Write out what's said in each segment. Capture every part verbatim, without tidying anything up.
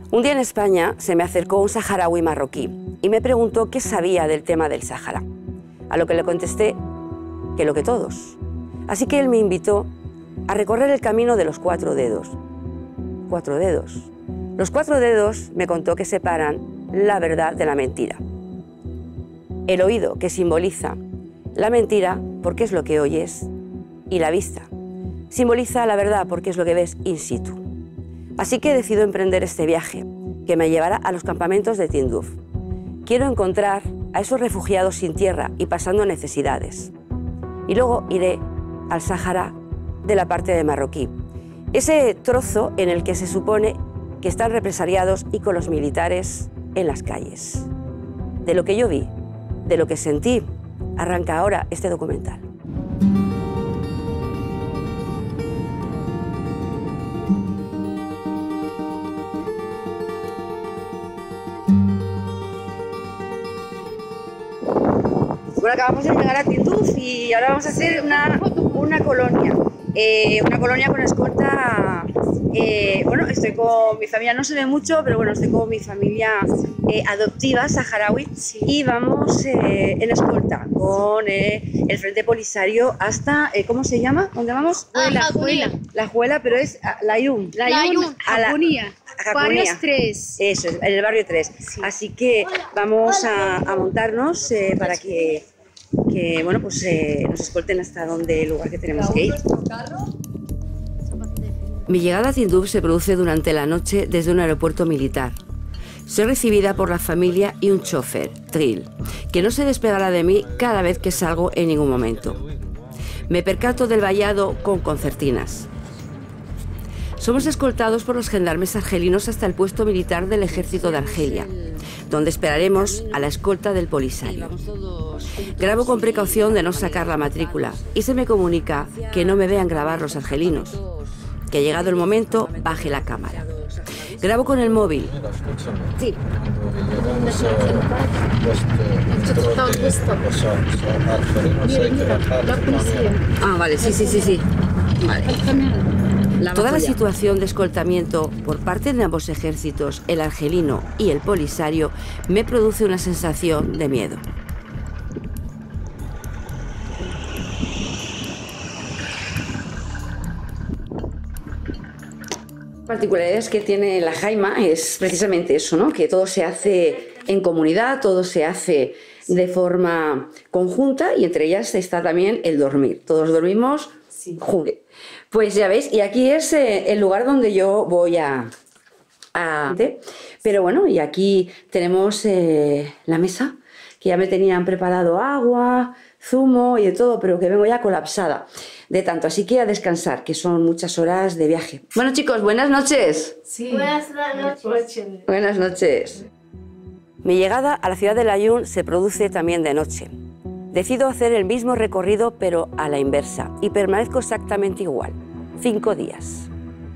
Un día en España se me acercó un saharaui marroquí y me preguntó qué sabía del tema del Sáhara, a lo que le contesté que lo que todos. Así que él me invitó a recorrer el camino de los cuatro dedos. Cuatro dedos. Los cuatro dedos, me contó, que separan la verdad de la mentira. El oído, que simboliza la mentira porque es lo que oyes, y la vista simboliza la verdad porque es lo que ves in situ. Así que decido emprender este viaje que me llevará a los campamentos de Tindouf. Quiero encontrar a esos refugiados sin tierra y pasando necesidades. Y luego iré al Sáhara de la parte de marroquí, ese trozo en el que se supone que están represaliados y con los militares en las calles. De lo que yo vi, de lo que sentí, arranca ahora este documental. Bueno, acabamos de llegar a Tindouf y ahora vamos a hacer una, una colonia. Eh, una colonia con escolta. Eh, bueno, estoy con mi familia, no se ve mucho, pero bueno, estoy con mi familia eh, adoptiva saharaui, sí. Y vamos eh, en escolta con eh, el Frente Polisario hasta, eh, ¿cómo se llama? ¿Dónde vamos? Ah, la Juela. La Juela, pero es Layún. Layún, Jacunía. Barrios tres. Eso, en el barrio tres. Sí. Así que vamos a, a montarnos eh, para que, que bueno, pues, eh, nos escolten hasta donde el lugar que tenemos que ir. Mi llegada a Tindouf se produce durante la noche desde un aeropuerto militar. Soy recibida por la familia y un chofer, Trill, que no se despegará de mí cada vez que salgo en ningún momento. Me percato del vallado con concertinas. Somos escoltados por los gendarmes argelinos hasta el puesto militar del ejército de Argelia, donde esperaremos a la escolta del Polisario. Grabo con precaución de no sacar la matrícula y se me comunica que no me vean grabar los argelinos, que llegado el momento baje la cámara. Grabo con el móvil. Sí. Ah, vale, sí, sí, sí, sí. Vale. Toda la situación de escoltamiento por parte de ambos ejércitos, el argelino y el polisario, me produce una sensación de miedo. Particularidades que tiene la Jaima es precisamente eso, ¿no? Que todo se hace en comunidad, todo se hace de forma conjunta y entre ellas está también el dormir. Todos dormimos sí. juntos. Pues ya veis, y aquí es eh, el lugar donde yo voy a... a pero bueno, y aquí tenemos eh, la mesa, que ya me tenían preparado agua, zumo y de todo, pero que vengo ya colapsada de tanto, así que a descansar, que son muchas horas de viaje. Bueno, chicos, buenas noches. Sí. Buenas noches. Buenas noches. Mi llegada a la ciudad de Layún se produce también de noche. Decido hacer el mismo recorrido, pero a la inversa, y permanezco exactamente igual, cinco días.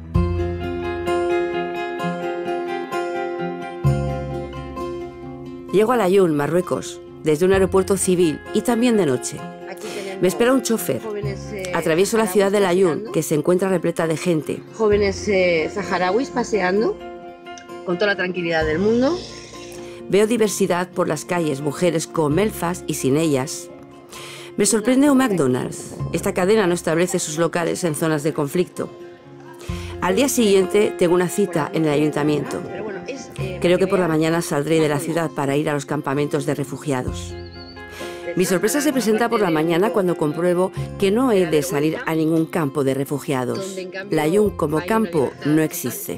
Llego a Layún, Marruecos, desde un aeropuerto civil y también de noche. Me espera un chofer. Atravieso la ciudad de Layún, que se encuentra repleta de gente. Jóvenes eh, saharauis paseando con toda la tranquilidad del mundo. Veo diversidad por las calles, mujeres con melfas y sin ellas. Me sorprende un McDonald's. Esta cadena no establece sus locales en zonas de conflicto. Al día siguiente tengo una cita en el ayuntamiento. Creo que por la mañana saldré de la ciudad para ir a los campamentos de refugiados. Mi sorpresa se presenta por la mañana cuando compruebo que no he de salir a ningún campo de refugiados. Layún como campo no existe.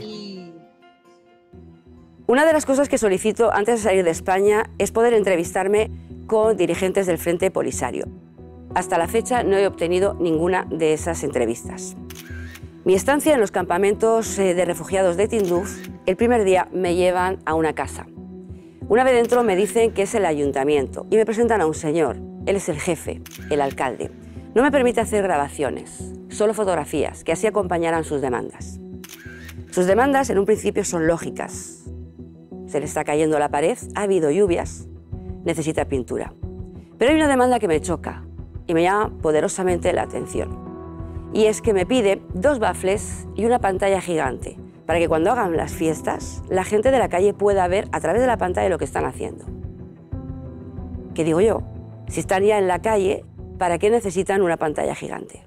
Una de las cosas que solicito antes de salir de España es poder entrevistarme con dirigentes del Frente Polisario. Hasta la fecha no he obtenido ninguna de esas entrevistas. Mi estancia en los campamentos de refugiados de Tindouf, el primer día me llevan a una casa. Una vez dentro me dicen que es el ayuntamiento y me presentan a un señor. Él es el jefe, el alcalde. No me permite hacer grabaciones, solo fotografías, que así acompañarán sus demandas. Sus demandas en un principio son lógicas. Se le está cayendo la pared, ha habido lluvias, necesita pintura. Pero hay una demanda que me choca y me llama poderosamente la atención. Y es que me pide dos bafles y una pantalla gigante para que cuando hagan las fiestas, la gente de la calle pueda ver a través de la pantalla lo que están haciendo. ¿Qué digo yo? Si están ya en la calle, ¿para qué necesitan una pantalla gigante?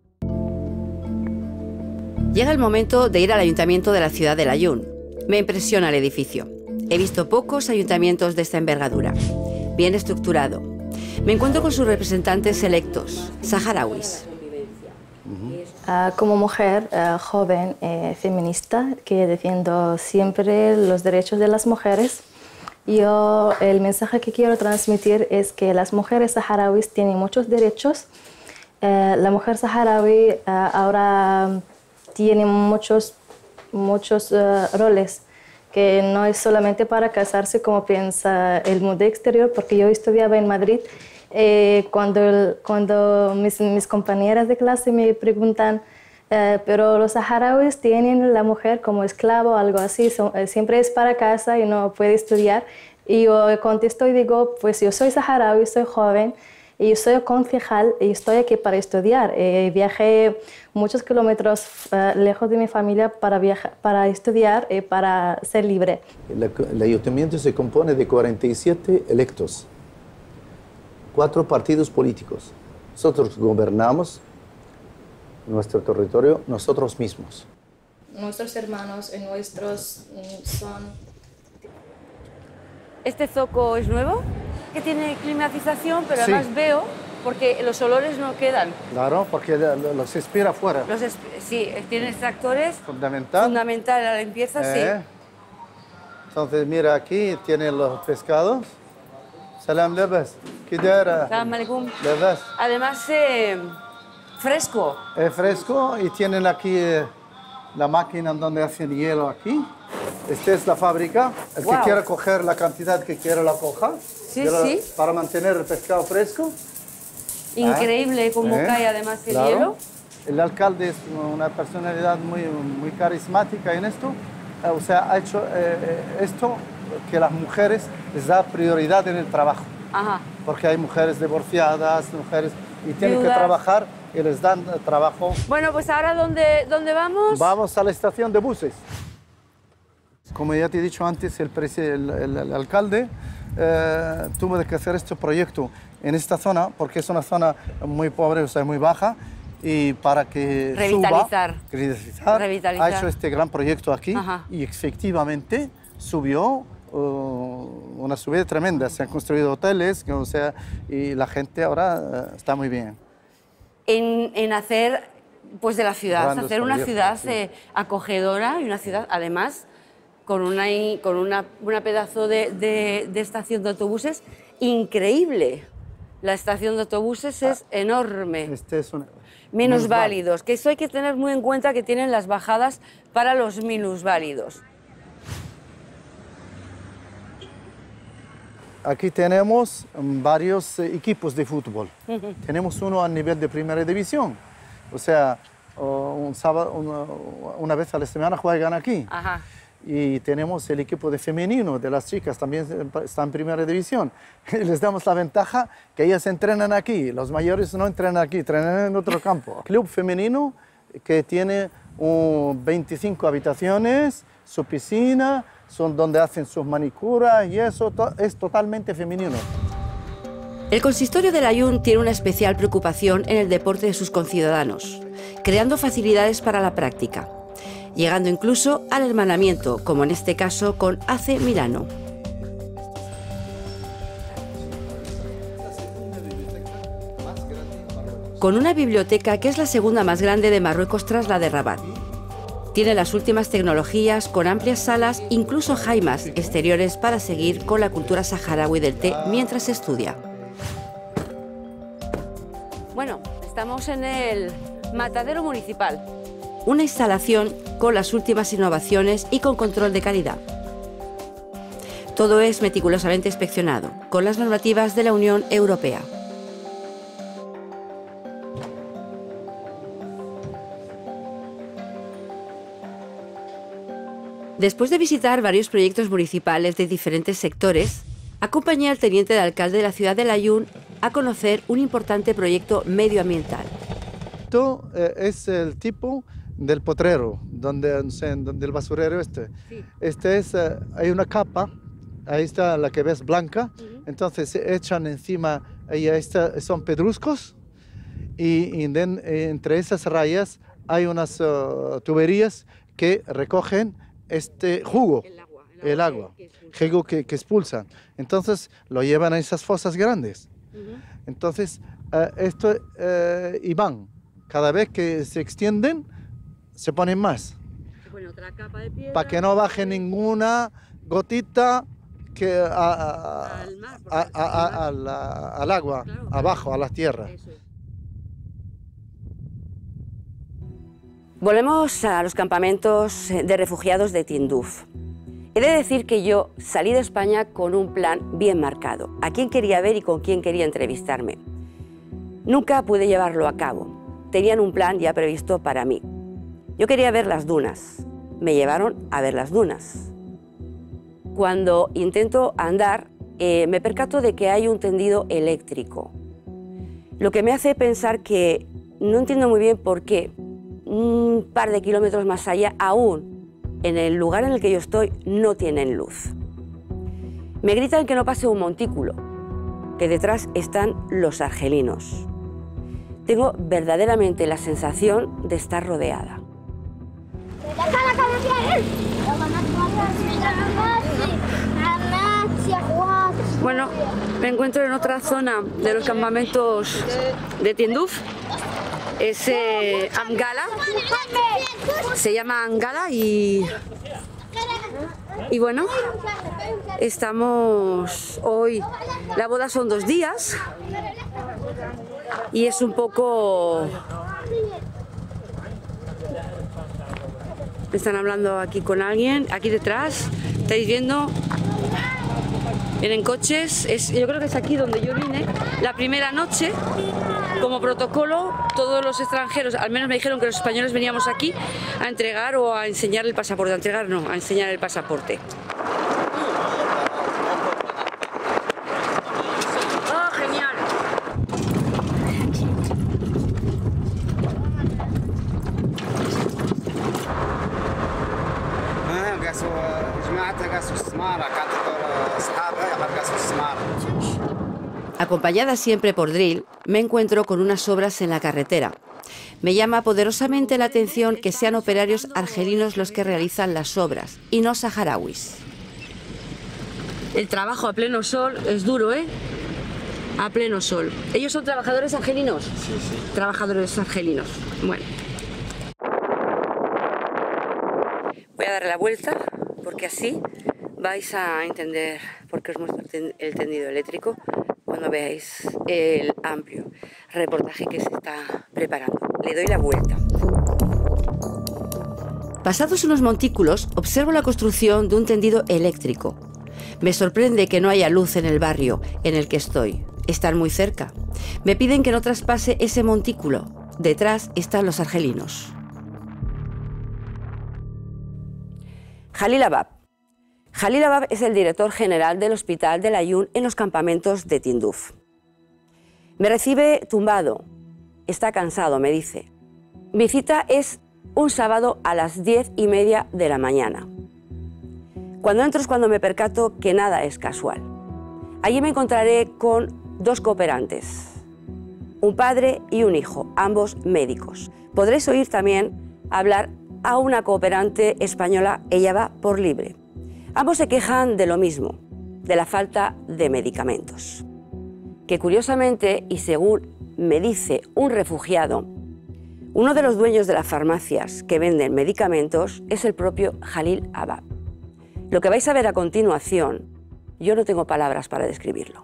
Llega el momento de ir al ayuntamiento de la ciudad de Layún. Me impresiona el edificio. He visto pocos ayuntamientos de esta envergadura. Bien estructurado. Me encuentro con sus representantes electos, saharauis. Uh, como mujer uh, joven eh, feminista que defiendo siempre los derechos de las mujeres, yo el mensaje que quiero transmitir es que las mujeres saharauis tienen muchos derechos. Uh, la mujer saharaui uh, ahora tiene muchos, muchos uh, roles, que no es solamente para casarse como piensa el mundo exterior, porque yo estudiaba en Madrid. Eh, cuando cuando mis, mis compañeras de clase me preguntan, eh, pero los saharauis tienen la mujer como esclavo o algo así, son, eh, siempre es para casa y no puede estudiar. Y yo contesto y digo, pues yo soy saharaui, soy joven, y yo soy concejal y estoy aquí para estudiar. Eh, viajé muchos kilómetros uh, lejos de mi familia para, viajar, para estudiar y para ser libre. El, el ayuntamiento se compone de cuarenta y siete electos. Cuatro partidos políticos. Nosotros gobernamos nuestro territorio nosotros mismos. Nuestros hermanos y nuestros son... ¿Este zoco es nuevo? Que tiene climatización, pero Sí. además veo, porque los olores no quedan. Claro, porque los inspira afuera. Los sí, tiene extractores. Fundamental. Fundamental la limpieza, Eh. sí. Entonces, mira, aquí tienen los pescados. Salam lebes. Kidera. Salam alaikum. Lebes. Además, eh, fresco. Es fresco y tienen aquí eh, la máquina donde hacen hielo aquí. Esta es la fábrica. El Wow. que quiera coger la cantidad que quiera la coja. Sí, Yo la- sí. Para mantener el pescado fresco. Increíble cómo Eh, cae además el claro. hielo. El alcalde es una personalidad muy, muy carismática en esto. Eh, O sea, ha hecho eh, esto que las mujeres les da prioridad en el trabajo. Ajá. Porque hay mujeres divorciadas, mujeres y tienen Viudas. que trabajar y les dan eh, trabajo. Bueno, pues ahora, ¿dónde, dónde vamos? Vamos a la estación de buses. Como ya te he dicho antes, el, presi- el, el- el alcalde eh, tuvo que hacer este proyecto en esta zona porque es una zona muy pobre, o sea, muy baja, y para que Revitalizar. suba, revitalizar, Revitalizar. ha hecho este gran proyecto aquí. Ajá. Y efectivamente subió uh, una subida tremenda. Se han construido hoteles, o sea, y la gente ahora uh, está muy bien. En, en hacer pues de la ciudad, Grandes hacer una proyectos, ciudad sí. eh, acogedora y una ciudad, además, con una, con una, una pedazo de, de, de estación de autobuses increíble. La estación de autobuses es enorme. Este es un, Minusválidos, que eso hay que tener muy en cuenta, que tienen las bajadas para los minusválidos. Aquí tenemos varios eh, equipos de fútbol. Tenemos uno a nivel de primera división. O sea, o un sábado, una, una vez a la semana juegan aquí. Ajá. Y tenemos el equipo de femenino, de las chicas, también están en primera división. Y les damos la ventaja que ellas entrenan aquí. Los mayores no entrenan aquí, entrenan en otro campo. Club femenino que tiene um, veinticinco habitaciones, su piscina, son donde hacen sus manicuras y eso to es totalmente femenino. El consistorio de Layún tiene una especial preocupación en el deporte de sus conciudadanos, creando facilidades para la práctica, llegando incluso al hermanamiento, como en este caso con A C Milano. Con una biblioteca que es la segunda más grande de Marruecos tras la de Rabat. Tiene las últimas tecnologías, con amplias salas, incluso jaimas exteriores para seguir con la cultura saharaui del té mientras se estudia. Bueno, estamos en el matadero municipal. Una instalación con las últimas innovaciones y con control de calidad. Todo es meticulosamente inspeccionado, con las normativas de la Unión Europea. Después de visitar varios proyectos municipales de diferentes sectores, acompañé al teniente de alcalde de la ciudad de Layún a conocer un importante proyecto medioambiental. Esto eh, es el tipo del potrero, donde, no sé, donde el basurero este. Sí. Este es, uh, hay una capa, ahí está la que ves blanca, uh-huh. Entonces se echan encima, ahí está, son pedruscos, y, y den, entre esas rayas hay unas uh, tuberías que recogen este jugo, el agua, el agua, el agua que, jugo que, que expulsan. Entonces lo llevan a esas fosas grandes. Uh-huh. Entonces, uh, esto, uh, y van, cada vez que se extienden, se ponen más. Se pone otra capa de piedra. Para que no baje ninguna gotita que a, a, al, mar, a, a, a, a la, al agua, claro, abajo, a la tierra. Eso es. Volvemos a los campamentos de refugiados de Tinduf. He de decir que yo salí de España con un plan bien marcado, a quién quería ver y con quién quería entrevistarme. Nunca pude llevarlo a cabo, tenían un plan ya previsto para mí. Yo quería ver las dunas, me llevaron a ver las dunas. Cuando intento andar, eh, me percato de que hay un tendido eléctrico, lo que me hace pensar que no entiendo muy bien por qué un par de kilómetros más allá, aún en el lugar en el que yo estoy, no tienen luz. Me gritan que no pase un montículo, que detrás están los argelinos. Tengo verdaderamente la sensación de estar rodeada. Bueno, me encuentro en otra zona de los campamentos de Tinduf. Es eh, Amgala, se llama Amgala y, y bueno, estamos hoy, la boda son dos días y es un poco, están hablando aquí con alguien, aquí detrás, estáis viendo, vienen coches, es, yo creo que es aquí donde yo vine, la primera noche. Como protocolo, todos los extranjeros, al menos me dijeron que los españoles veníamos aquí a entregar o a enseñar el pasaporte, a entregar no, a enseñar el pasaporte. ¡Oh, genial! Acompañada siempre por Drill, me encuentro con unas obras en la carretera. Me llama poderosamente la atención que sean operarios argelinos los que realizan las obras y no saharauis. El trabajo a pleno sol es duro, ¿eh? A pleno sol. ¿Ellos son trabajadores argelinos? Sí, sí. Trabajadores argelinos. Bueno. Voy a darle la vuelta porque así vais a entender por qué os muestro el tendido eléctrico cuando veáis el amplio reportaje que se está preparando. Le doy la vuelta. Pasados unos montículos, observo la construcción de un tendido eléctrico. Me sorprende que no haya luz en el barrio en el que estoy. Están muy cerca. Me piden que no traspase ese montículo. Detrás están los argelinos. Jalil Abab. Jalil Abab es el director general del Hospital del Ayun en los campamentos de Tinduf. Me recibe tumbado. Está cansado, me dice. Mi cita es un sábado a las diez y media de la mañana. Cuando entro es cuando me percato que nada es casual. Allí me encontraré con dos cooperantes, un padre y un hijo, ambos médicos. Podréis oír también hablar a una cooperante española, ella va por libre. Ambos se quejan de lo mismo, de la falta de medicamentos. Que curiosamente, y según me dice un refugiado, uno de los dueños de las farmacias que venden medicamentos es el propio Jalil Abab. Lo que vais a ver a continuación, yo no tengo palabras para describirlo.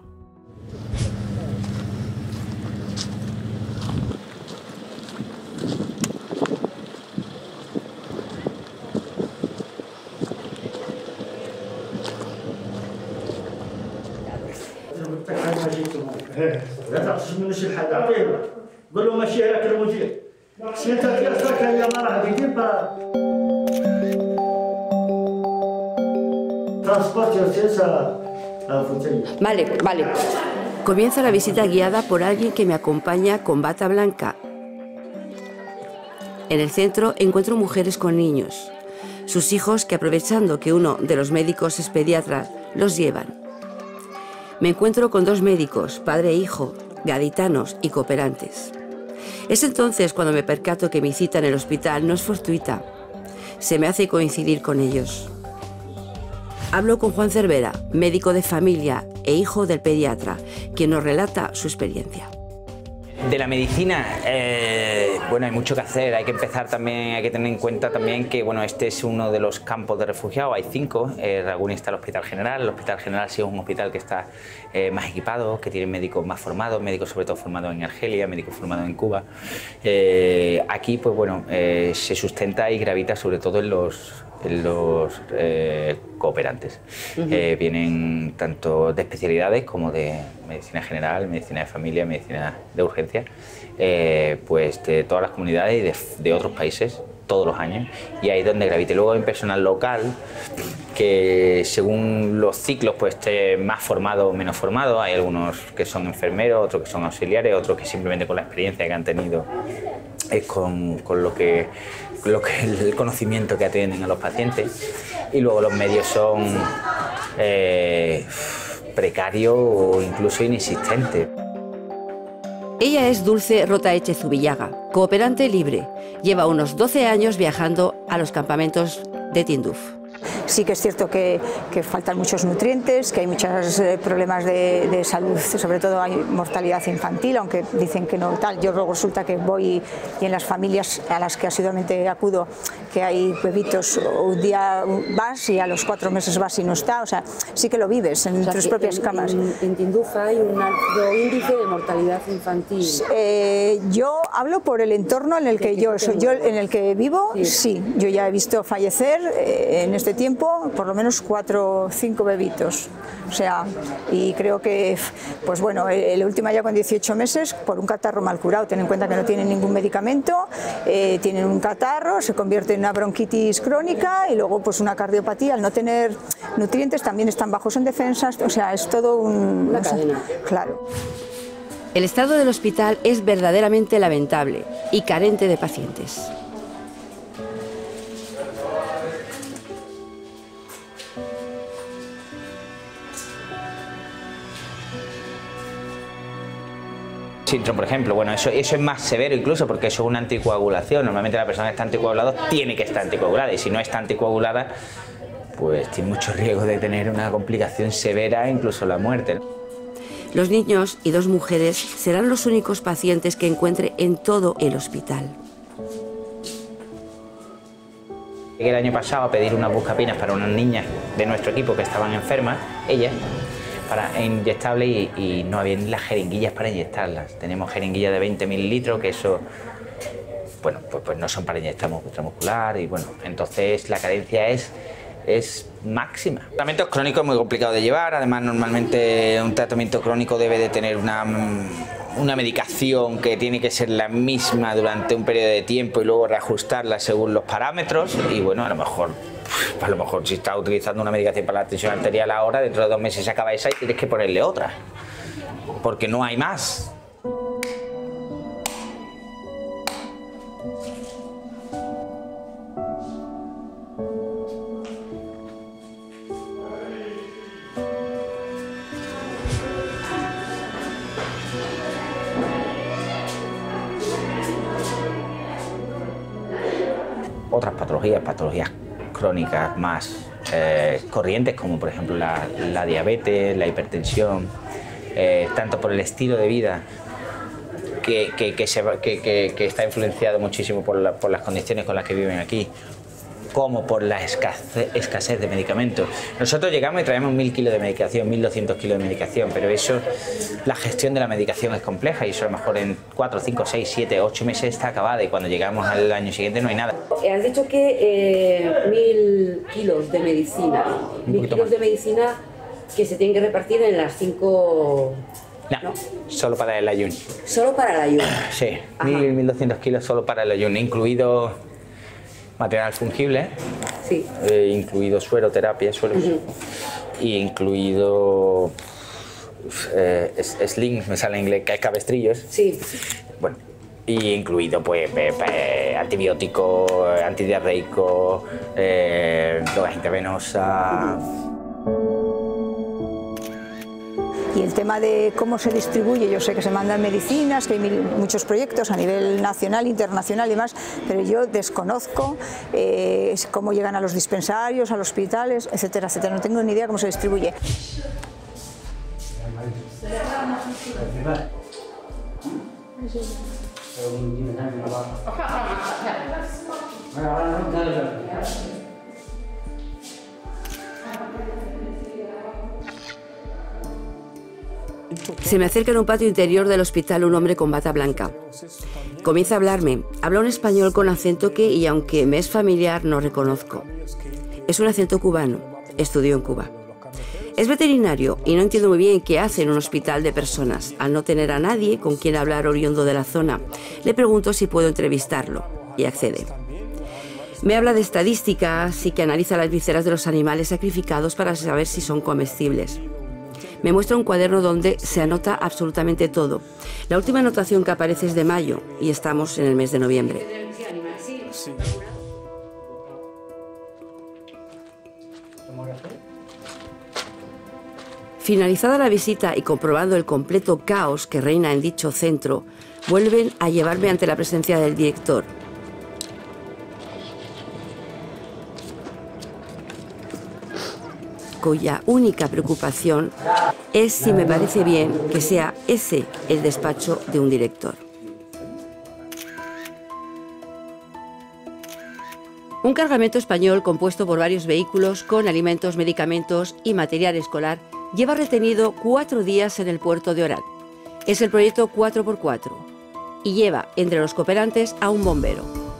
Vale, vale. Comienza la visita guiada por alguien que me acompaña con bata blanca En el centro encuentro mujeres con niños, sus hijos que, aprovechando que uno de los médicos es pediatra, los llevan. Me encuentro con dos médicos, padre e hijo, gaditanos y cooperantes. Es entonces cuando me percato que mi cita en el hospital no es fortuita. Se me hace coincidir con ellos. Hablo con Juan Cervera, médico de familia e hijo del pediatra, quien nos relata su experiencia. De la medicina, eh, bueno, hay mucho que hacer. Hay que empezar también, hay que tener en cuenta también que, bueno, este es uno de los campos de refugiados. Hay cinco. Eh, Raguni está el Hospital General. El Hospital General sí es un hospital que está eh, más equipado, que tiene médicos más formados, médicos sobre todo formados en Argelia, médicos formados en Cuba. Eh, aquí, pues bueno, eh, se sustenta y gravita sobre todo en los en los eh, cooperantes. Uh-huh. eh, vienen tanto de especialidades como de medicina general, medicina de familia, medicina de urgencia, eh, pues de todas las comunidades y de, de otros países todos los años, y ahí es donde gravite. Luego hay personal local que según los ciclos pues esté más formado o menos formado. Hay algunos que son enfermeros, otros que son auxiliares, otros que simplemente con la experiencia que han tenido es con, con lo que lo que el conocimiento que atienden a los pacientes. Y luego los medios son eh, precarios o incluso inexistentes. Ella es Dulce Rotaeche Zubillaga, cooperante libre. Lleva unos doce años viajando a los campamentos de Tinduf. Sí que es cierto que, que faltan muchos nutrientes, que hay muchos eh, problemas de, de salud, sobre todo hay mortalidad infantil, aunque dicen que no tal. Yo luego resulta que voy y en las familias a las que asiduamente acudo, que hay bebitos, un día vas y a los cuatro meses vas y no está, o sea, sí que lo vives en o sea, tus propias en, camas. En, en Tinduf hay un alto índice de mortalidad infantil. Eh, yo hablo por el entorno en el que yo soy, yo en el que vivo, sí, sí yo ya he visto fallecer eh, en este tiempo por lo menos cuatro o cinco bebitos, o sea, y creo que, pues bueno, el último ya con dieciocho meses por un catarro mal curado. Ten en cuenta que no tienen ningún medicamento, eh, tienen un catarro, se convierte en una bronquitis crónica y luego pues una cardiopatía. Al no tener nutrientes también están bajos en defensas, o sea, es todo un, una cadena. Claro. El estado del hospital es verdaderamente lamentable y carente de pacientes. Síndrome, por ejemplo, bueno, eso, eso es más severo incluso porque eso es una anticoagulación. Normalmente la persona que está anticoagulada tiene que estar anticoagulada y si no está anticoagulada, pues tiene mucho riesgo de tener una complicación severa, incluso la muerte. Los niños y dos mujeres serán los únicos pacientes que encuentre en todo el hospital. Llegué el año pasado a pedir unas buscapinas para unas niñas de nuestro equipo que estaban enfermas, ellas, para inyectables y, y no había ni las jeringuillas para inyectarlas. Tenemos jeringuillas de veinte mililitros, que eso, bueno, pues, pues no son para inyectar intramuscular y bueno, entonces la carencia es, es máxima. El tratamiento crónico es muy complicado de llevar, además normalmente un tratamiento crónico debe de tener una, una medicación que tiene que ser la misma durante un periodo de tiempo y luego reajustarla según los parámetros y bueno, a lo mejor a lo mejor si estás utilizando una medicación para la tensión arterial ahora, dentro de dos meses se acaba esa y tienes que ponerle otra, porque no hay más. Otras patologías, patologías crónicas más eh, corrientes, como por ejemplo la, la diabetes, la hipertensión, eh, tanto por el estilo de vida que, que, que, se, que, que, que está influenciado muchísimo por, la, por las condiciones con las que viven aquí, como por la escasez, escasez de medicamentos. Nosotros llegamos y traemos mil kilos de medicación, mil doscientos kilos de medicación, pero eso, la gestión de la medicación es compleja y eso a lo mejor en cuatro, cinco, seis, siete, ocho meses está acabada y cuando llegamos al año siguiente no hay nada. Has dicho que eh, mil kilos de medicina, mil kilos más de medicina que se tienen que repartir en las cinco... No, ¿no? Solo para el ayuno. ¿Solo para el ayuno? Sí, mil, mil doscientos kilos solo para el ayuno, incluido material fungible, sí. eh, incluido sueroterapia, sueros, uh-huh. y incluido eh, slings, me sale en inglés, cabestrillos. Sí. Bueno, y incluido pues, pues, pues antibióticos, antidiarreicos, eh, drogas intravenosas. Y el tema de cómo se distribuye, yo sé que se mandan medicinas, que hay mil, muchos proyectos a nivel nacional, internacional y demás, pero yo desconozco eh, cómo llegan a los dispensarios, a los hospitales, etcétera, etcétera. No tengo ni idea cómo se distribuye. Se me acerca en un patio interior del hospital un hombre con bata blanca. Comienza a hablarme. Habla un español con acento que, y aunque me es familiar, no reconozco. Es un acento cubano. Estudió en Cuba. Es veterinario y no entiendo muy bien qué hace en un hospital de personas. Al no tener a nadie con quien hablar oriundo de la zona, le pregunto si puedo entrevistarlo y accede. Me habla de estadísticas y que analiza las vísceras de los animales sacrificados para saber si son comestibles. Me muestra un cuaderno donde se anota absolutamente todo. La última anotación que aparece es de mayo y estamos en el mes de noviembre. Finalizada la visita y comprobando el completo caos que reina en dicho centro, vuelven a llevarme ante la presencia del director. Cuya única preocupación es si me parece bien que sea ese el despacho de un director. Un cargamento español compuesto por varios vehículos con alimentos, medicamentos y material escolar lleva retenido cuatro días en el puerto de Orán. Es el proyecto cuatro por cuatro y lleva entre los cooperantes a un bombero.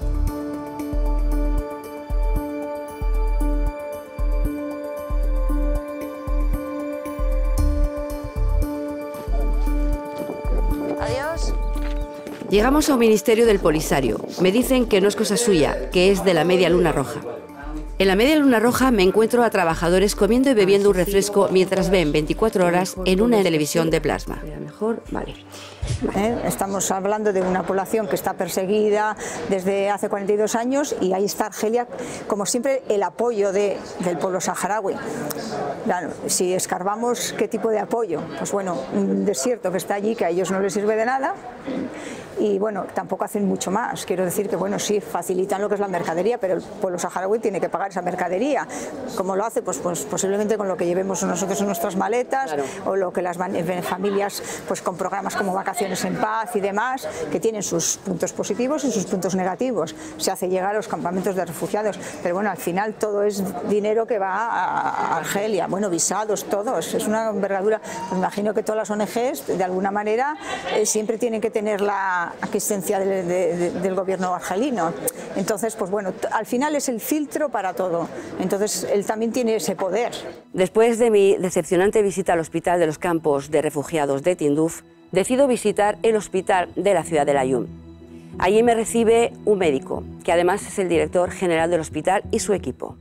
Llegamos a un ministerio del Polisario. Me dicen que no es cosa suya, que es de la Media Luna Roja. En la Media Luna Roja me encuentro a trabajadores comiendo y bebiendo un refresco mientras ven veinticuatro horas en una televisión de plasma. Mejor, vale. ¿Eh? Estamos hablando de una población que está perseguida desde hace cuarenta y dos años y ahí está Argelia, como siempre, el apoyo de, del pueblo saharaui. Claro, si escarbamos qué tipo de apoyo, pues bueno, un desierto que está allí que a ellos no les sirve de nada. Y bueno, tampoco hacen mucho más. Quiero decir que bueno, sí, facilitan lo que es la mercadería, pero el pueblo saharaui tiene que pagar esa mercadería. ¿Cómo lo hace? Pues, pues posiblemente con lo que llevemos nosotros en nuestras maletas, claro, o lo que las familias, pues con programas como Vacaciones en Paz y demás, que tienen sus puntos positivos y sus puntos negativos. Se hace llegar a los campamentos de refugiados, pero bueno, al final todo es dinero que va a Argelia. Bueno, visados, todos. Es una envergadura. Pues imagino que todas las O N Ges, de alguna manera, eh, siempre tienen que tener la asistencia de, de, de, del gobierno argelino. Entonces, pues bueno, al final es el filtro para todo. Entonces, él también tiene ese poder. Después de mi decepcionante visita al hospital de los campos de refugiados de Tinduf, decido visitar el hospital de la ciudad de Laayoune. Allí me recibe un médico, que además es el director general del hospital y su equipo.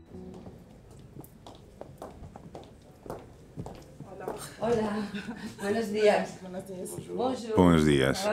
Hola, buenos días. Buenos días.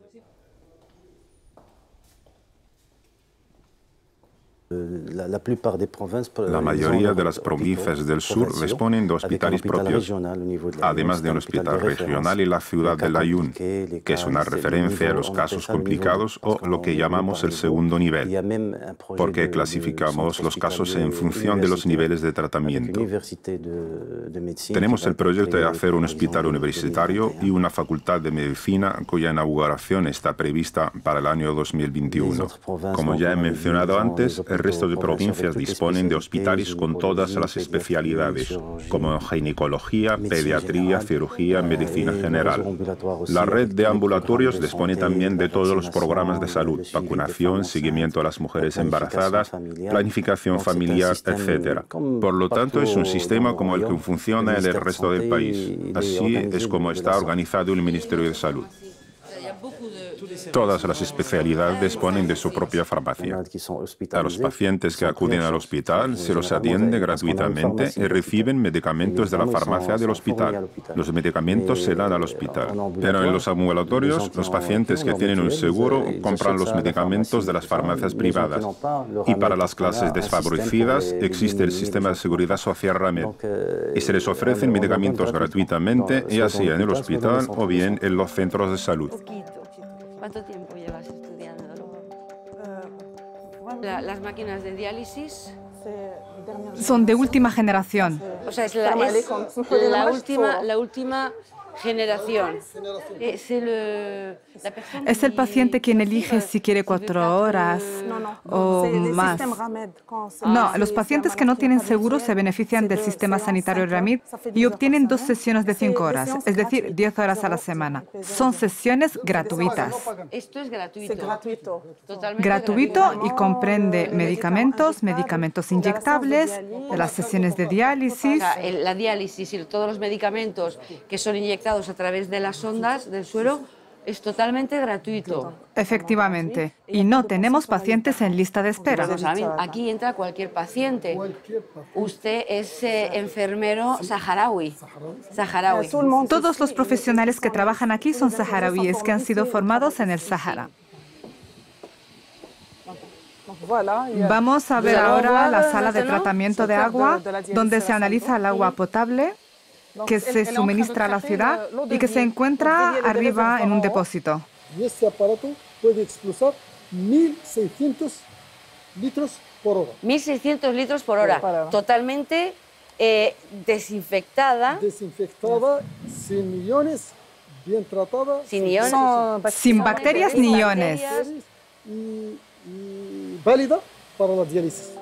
La mayoría de las provincias del sur disponen de hospitales propios, además de un hospital regional en la ciudad de Laayoune, que es una referencia a los casos complicados o lo que llamamos el segundo nivel, porque clasificamos los casos en función de los niveles de tratamiento. Tenemos el proyecto de hacer un hospital universitario y una facultad de medicina cuya inauguración está prevista para el año dos mil veintiuno. Como ya he mencionado antes, el resto de provincias disponen de hospitales con todas las especialidades, como ginecología, pediatría, cirugía, medicina general. La red de ambulatorios dispone también de todos los programas de salud, vacunación, seguimiento a las mujeres embarazadas, planificación familiar, etcétera. Por lo tanto, es un sistema como el que funciona en el resto del país. Así es como está organizado el Ministerio de Salud. Todas las especialidades disponen de su propia farmacia. A los pacientes que acuden al hospital se los atiende gratuitamente y reciben medicamentos de la farmacia del hospital. Los medicamentos se dan al hospital. Pero en los ambulatorios, los pacientes que tienen un seguro compran los medicamentos de las farmacias privadas. Y para las clases desfavorecidas existe el sistema de seguridad social RAMED. Y se les ofrecen medicamentos gratuitamente, ya sea en el hospital o bien en los centros de salud. ¿Cuánto tiempo llevas estudiando? La, las máquinas de diálisis son de última generación. O sea, es la, es la última, la última generación. Es el, es el paciente quien elige si quiere cuatro horas o más. No, los pacientes que no tienen seguro se benefician del sistema sanitario RAMED y obtienen dos sesiones de cinco horas, es decir, diez horas a la semana. Son sesiones gratuitas. Esto es gratuito. Totalmente gratuito, gratuito y comprende medicamentos, medicamentos inyectables, las sesiones de diálisis. O sea, la diálisis y todos los medicamentos que son inyectados a través de las ondas del suero es totalmente gratuito. Efectivamente. Y no tenemos pacientes en lista de espera. Aquí entra cualquier paciente. Usted es eh, enfermero saharaui. saharaui. Todos los profesionales que trabajan aquí son saharauíes que han sido formados en el Sahara. Vamos a ver ahora la sala de tratamiento de agua, donde se analiza el agua potable que se suministra a la ciudad y que se encuentra arriba en un depósito. Y este aparato puede expulsar mil seiscientos litros por hora. mil seiscientos litros por hora, totalmente eh, desinfectada. Desinfectada, sin iones, bien tratada. Sin iones. No, sin bacterias ni iones. Y, y válida para la diálisis.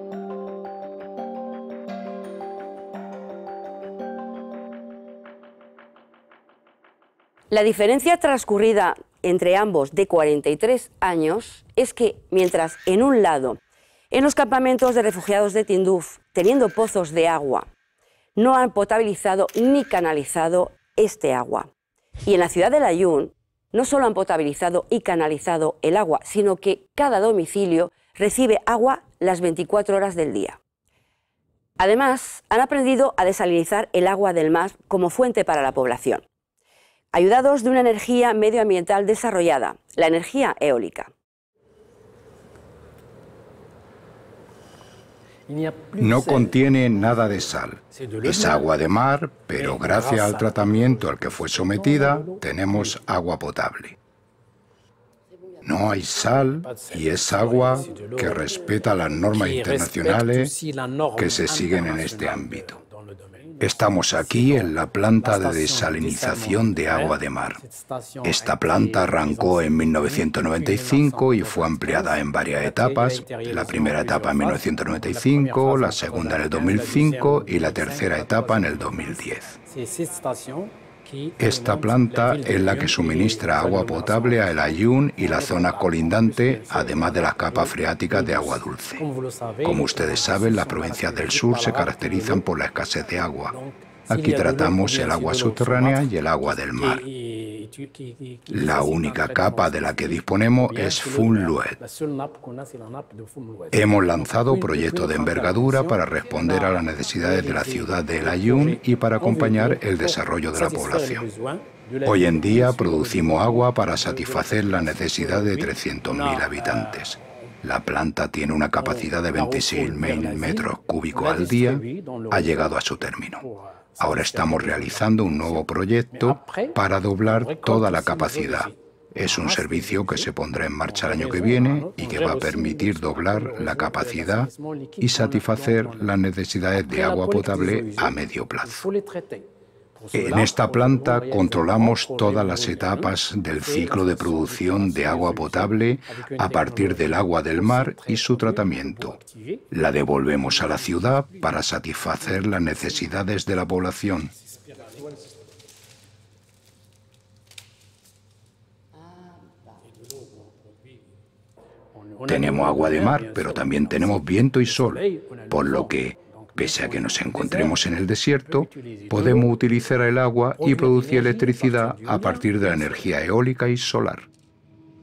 La diferencia transcurrida entre ambos de cuarenta y tres años es que, mientras en un lado, en los campamentos de refugiados de Tinduf, teniendo pozos de agua, no han potabilizado ni canalizado este agua. Y en la ciudad de Layún, no solo han potabilizado y canalizado el agua, sino que cada domicilio recibe agua las veinticuatro horas del día. Además, han aprendido a desalinizar el agua del mar como fuente para la población, ayudados de una energía medioambiental desarrollada, la energía eólica. No contiene nada de sal. Es agua de mar, pero gracias al tratamiento al que fue sometida, tenemos agua potable. No hay sal y es agua que respeta las normas internacionales que se siguen en este ámbito. Estamos aquí en la planta de desalinización de agua de mar. Esta planta arrancó en mil novecientos noventa y cinco y fue ampliada en varias etapas. La primera etapa en mil novecientos noventa y cinco, la segunda en el dos mil cinco y la tercera etapa en el dos mil diez. Esta planta es la que suministra agua potable a El Aaiún y la zona colindante, además de las capas freáticas de agua dulce. Como ustedes saben, las provincias del sur se caracterizan por la escasez de agua. Aquí tratamos el agua subterránea y el agua del mar. La única capa de la que disponemos es Funluet. Hemos lanzado proyectos de envergadura para responder a las necesidades de la ciudad de El Aaiún y para acompañar el desarrollo de la población. Hoy en día producimos agua para satisfacer las necesidades de trescientos mil habitantes. La planta tiene una capacidad de veintiséis mil metros cúbicos al día. Ha llegado a su término. Ahora estamos realizando un nuevo proyecto para doblar toda la capacidad. Es un servicio que se pondrá en marcha el año que viene y que va a permitir doblar la capacidad y satisfacer las necesidades de agua potable a medio plazo. En esta planta controlamos todas las etapas del ciclo de producción de agua potable a partir del agua del mar y su tratamiento. La devolvemos a la ciudad para satisfacer las necesidades de la población. Tenemos agua de mar, pero también tenemos viento y sol, por lo que, pese a que nos encontremos en el desierto, podemos utilizar el agua y producir electricidad a partir de la energía eólica y solar.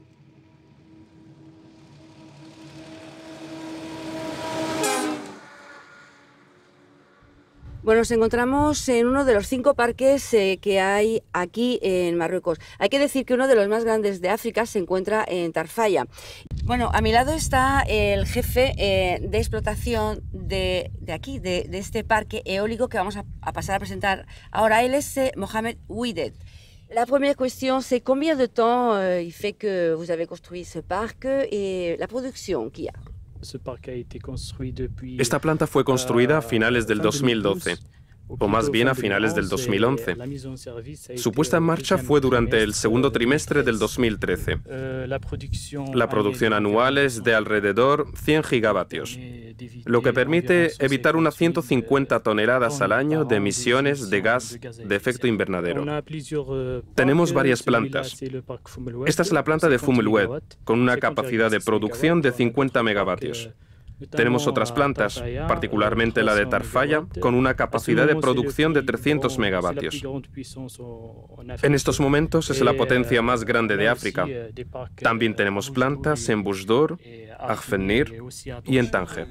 Bueno, nos encontramos en uno de los cinco parques eh, que hay aquí en Marruecos. Hay que decir que uno de los más grandes de África se encuentra en Tarfaya. Bueno, a mi lado está el jefe eh, de explotación de, de aquí, de, de este parque eólico que vamos a, a pasar a presentar ahora. Él es eh, Mohamed Ouidet. La première question, c'est combien de temps euh, il fait que vous avez construit ce parc et la production qu'il y a? Esta planta fue construida a finales del dos mil doce, o más bien a finales del dos mil once. Su puesta en marcha fue durante el segundo trimestre del dos mil trece. La producción anual es de alrededor cien gigavatios, lo que permite evitar unas ciento cincuenta toneladas al año de emisiones de gas de efecto invernadero. Tenemos varias plantas. Esta es la planta de Fum El Oued, con una capacidad de producción de cincuenta megavatios. Tenemos otras plantas, particularmente la de Tarfaya, con una capacidad de producción de trescientos megavatios. En estos momentos es la potencia más grande de África. También tenemos plantas en Boujdour, Arfenir y en Tánger.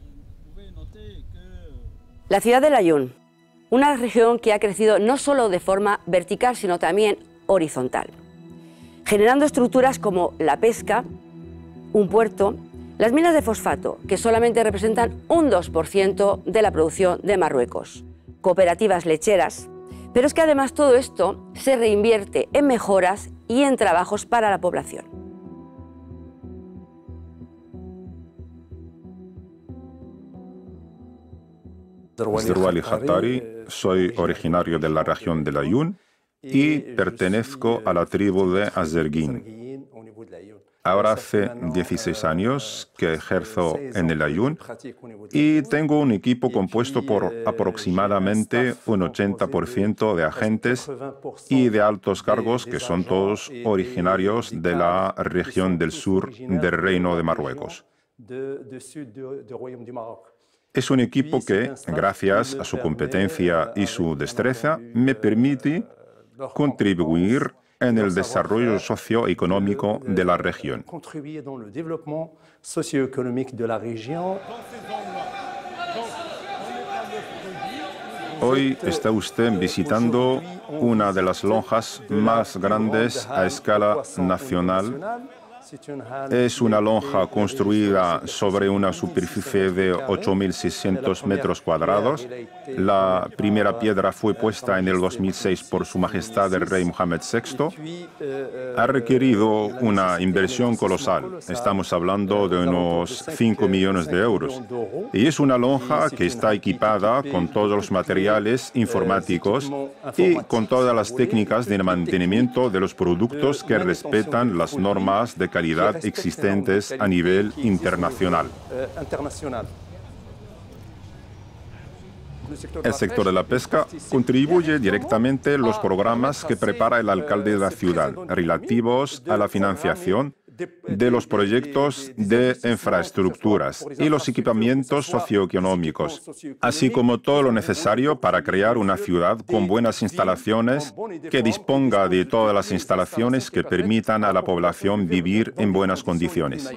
La ciudad de Laayoune, una región que ha crecido no solo de forma vertical, sino también horizontal, generando estructuras como la pesca, un puerto, las minas de fosfato, que solamente representan un dos por ciento de la producción de Marruecos, cooperativas lecheras, pero es que además todo esto se reinvierte en mejoras y en trabajos para la población. Zerwali Hattari, soy originario de la región de Laayoune y pertenezco a la tribu de Azerguín. Ahora hace dieciséis años que ejerzo en el Laayoune y tengo un equipo compuesto por aproximadamente un ochenta por ciento de agentes y de altos cargos que son todos originarios de la región del sur del Reino de Marruecos. Es un equipo que, gracias a su competencia y su destreza, me permite contribuir en el desarrollo socioeconómico de la región. Hoy está usted visitando una de las lonjas más grandes a escala nacional. Es una lonja construida sobre una superficie de ocho mil seiscientos metros cuadrados. La primera piedra fue puesta en el dos mil seis por Su Majestad el Rey Mohamed sexto. Ha requerido una inversión colosal. Estamos hablando de unos cinco millones de euros. Y es una lonja que está equipada con todos los materiales informáticos y con todas las técnicas de mantenimiento de los productos que respetan las normas de calidad existentes a nivel internacional. El sector de la pesca contribuye directamente a los programas que prepara el alcalde de la ciudad relativos a la financiación de los proyectos de infraestructuras y los equipamientos socioeconómicos, así como todo lo necesario para crear una ciudad con buenas instalaciones que disponga de todas las instalaciones que permitan a la población vivir en buenas condiciones.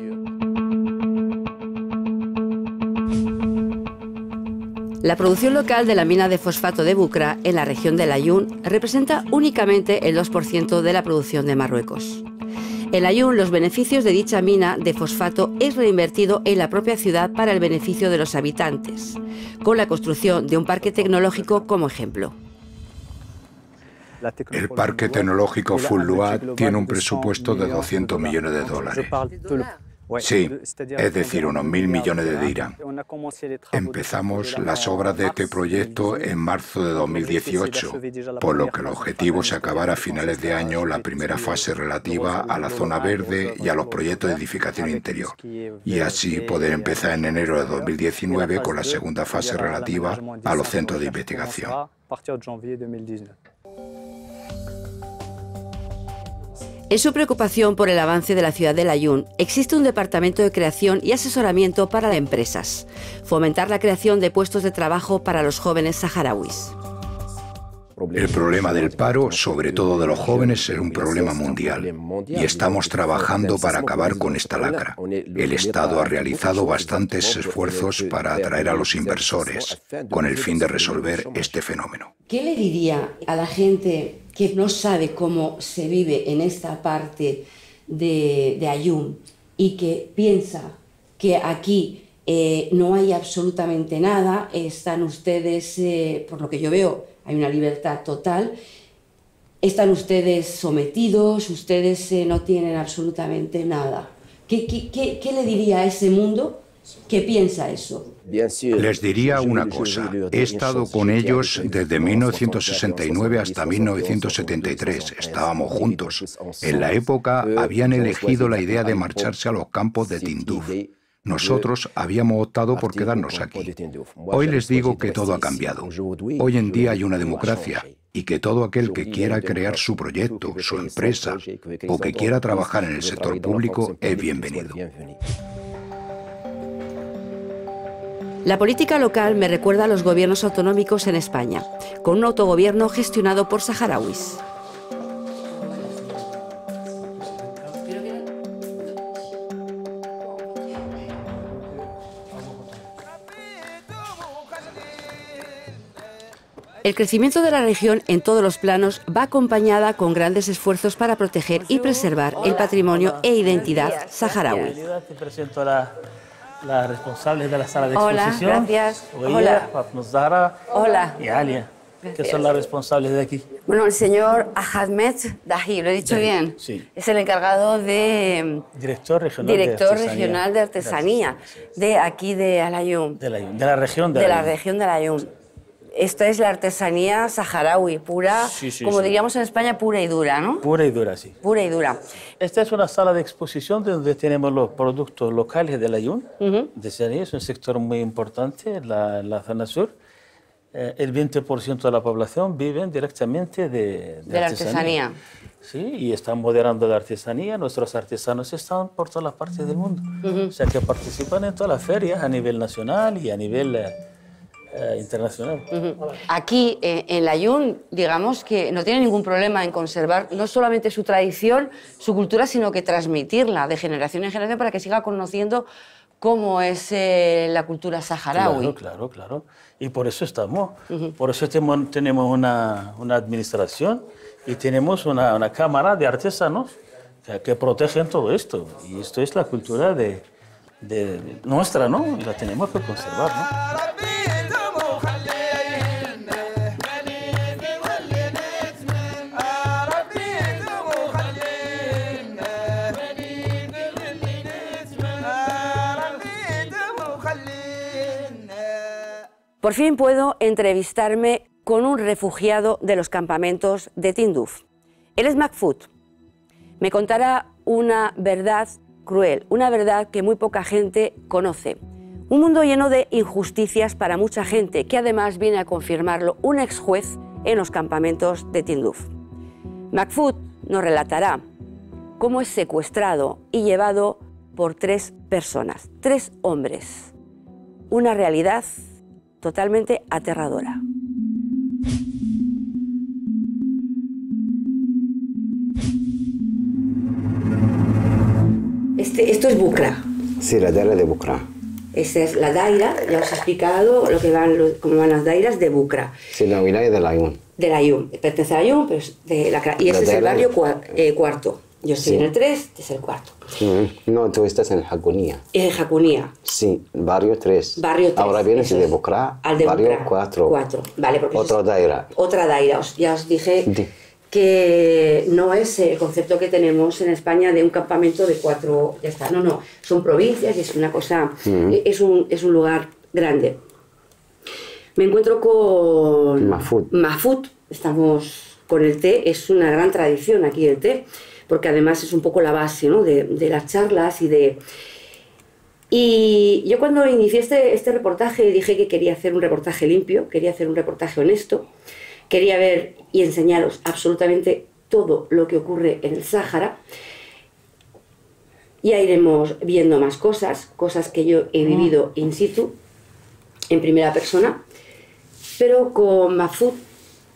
La producción local de la mina de fosfato de Boukra en la región de Laayoune representa únicamente el dos por ciento de la producción de Marruecos. En Laayoune, los beneficios de dicha mina de fosfato es reinvertido en la propia ciudad para el beneficio de los habitantes, con la construcción de un parque tecnológico como ejemplo. El parque tecnológico Fum El Oued tiene un presupuesto de doscientos millones de dólares. Sí, es decir, unos mil millones de dirham. Empezamos las obras de este proyecto en marzo de dos mil dieciocho, por lo que el objetivo es acabar a finales de año la primera fase relativa a la zona verde y a los proyectos de edificación interior, y así poder empezar en enero de dos mil diecinueve con la segunda fase relativa a los centros de investigación. En su preocupación por el avance de la ciudad de Laayoune, existe un departamento de creación y asesoramiento para empresas, fomentar la creación de puestos de trabajo para los jóvenes saharauis. El problema del paro, sobre todo de los jóvenes, es un problema mundial y estamos trabajando para acabar con esta lacra. El Estado ha realizado bastantes esfuerzos para atraer a los inversores con el fin de resolver este fenómeno. ¿Qué le diría a la gente que no sabe cómo se vive en esta parte de, de Aaiún y que piensa que aquí eh, no hay absolutamente nada, están ustedes, eh, por lo que yo veo, hay una libertad total, están ustedes sometidos, ustedes eh, no tienen absolutamente nada? ¿Qué, qué, qué, ¿Qué le diría a ese mundo que piensa eso? Les diría una cosa, he estado con ellos desde mil novecientos sesenta y nueve hasta mil novecientos setenta y tres, estábamos juntos. En la época habían elegido la idea de marcharse a los campos de Tindouf. Nosotros habíamos optado por quedarnos aquí. Hoy les digo que todo ha cambiado. Hoy en día hay una democracia y que todo aquel que quiera crear su proyecto, su empresa o que quiera trabajar en el sector público es bienvenido. La política local me recuerda a los gobiernos autonómicos en España, con un autogobierno gestionado por saharauis. El crecimiento de la región en todos los planos va acompañada con grandes esfuerzos para proteger y preservar el patrimonio e identidad saharaui. Te presento a la, la responsable de la sala de Hola, exposición. gracias. Hola, Zahra. Hola. Y Alia, que son las responsables de aquí. Bueno, el señor Ahmed Dahi, ¿lo he dicho Dahi, bien? Sí. Es el encargado de... Director regional Director de artesanía. regional de artesanía, de aquí de Al-Aaiún. De la, de la región de, De la la región de Al-Aaiún. Esta es la artesanía saharaui, pura, sí, sí, como sí. diríamos en España, pura y dura, ¿no? Pura y dura, sí. Pura y dura. Esta es una sala de exposición donde tenemos los productos locales de Al-Aaiún. Uh-huh. De artesanía, es un sector muy importante en la, en la zona sur. Eh, el veinte por ciento de la población vive directamente de, de, de la artesanía. artesanía. Sí, y están moderando la artesanía. Nuestros artesanos están por todas las partes del mundo. Uh-huh. O sea que participan en todas las ferias a nivel nacional y a nivel... Eh, Eh, internacional. Uh-huh. Aquí eh, en Al-Aaiún, digamos que no tiene ningún problema en conservar no solamente su tradición, su cultura, sino que transmitirla de generación en generación para que siga conociendo cómo es eh, la cultura saharaui. Claro, claro, claro. Y por eso estamos. Uh-huh. Por eso tenemos, tenemos una, una administración y tenemos una, una cámara de artesanos que, que protegen todo esto. Y esto es la cultura de, de, de nuestra, ¿no? Y la tenemos que conservar, ¿no? Por fin puedo entrevistarme con un refugiado de los campamentos de Tindouf. Él es Mahfoud. Me contará una verdad cruel, una verdad que muy poca gente conoce. Un mundo lleno de injusticias para mucha gente, que además viene a confirmarlo un ex juez en los campamentos de Tindouf. Mahfoud nos relatará cómo es secuestrado y llevado por tres personas, tres hombres. Una realidad totalmente aterradora. Este, esto es Bukra. Sí, la daira de Bukra. Esta es la daira, ya os he explicado lo que van, cómo van las dairas de Bukra. Sí, la wilaya de Al-Aaiún. De Al-Aaiún, pertenece a Al-Aaiún, pero es de la, y este es el barrio cua, eh, cuarto. Yo estoy sí. en el tres, este es el cuarto. No, tú estás en el Hakunia. Es el Hakunia. Sí, barrio tres. Barrio tres. Ahora vienes de Bukra, al de barrio Bukra. cuatro. cuatro. Vale, porque otra es, daira. Otra daira. Os, ya os dije sí. que no es el concepto que tenemos en España de un campamento de cuatro, ya está. No, no, son provincias y es una cosa, mm. es, un, es un lugar grande. Me encuentro con Mahfoud. Mahfoud, estamos con el té, es una gran tradición aquí el té, porque además es un poco la base, ¿no? de, de las charlas y de... Y yo cuando inicié este, este reportaje dije que quería hacer un reportaje limpio, quería hacer un reportaje honesto, quería ver y enseñaros absolutamente todo lo que ocurre en el Sáhara. Ya iremos viendo más cosas, cosas que yo he vivido in situ, en primera persona, pero con Mahfoud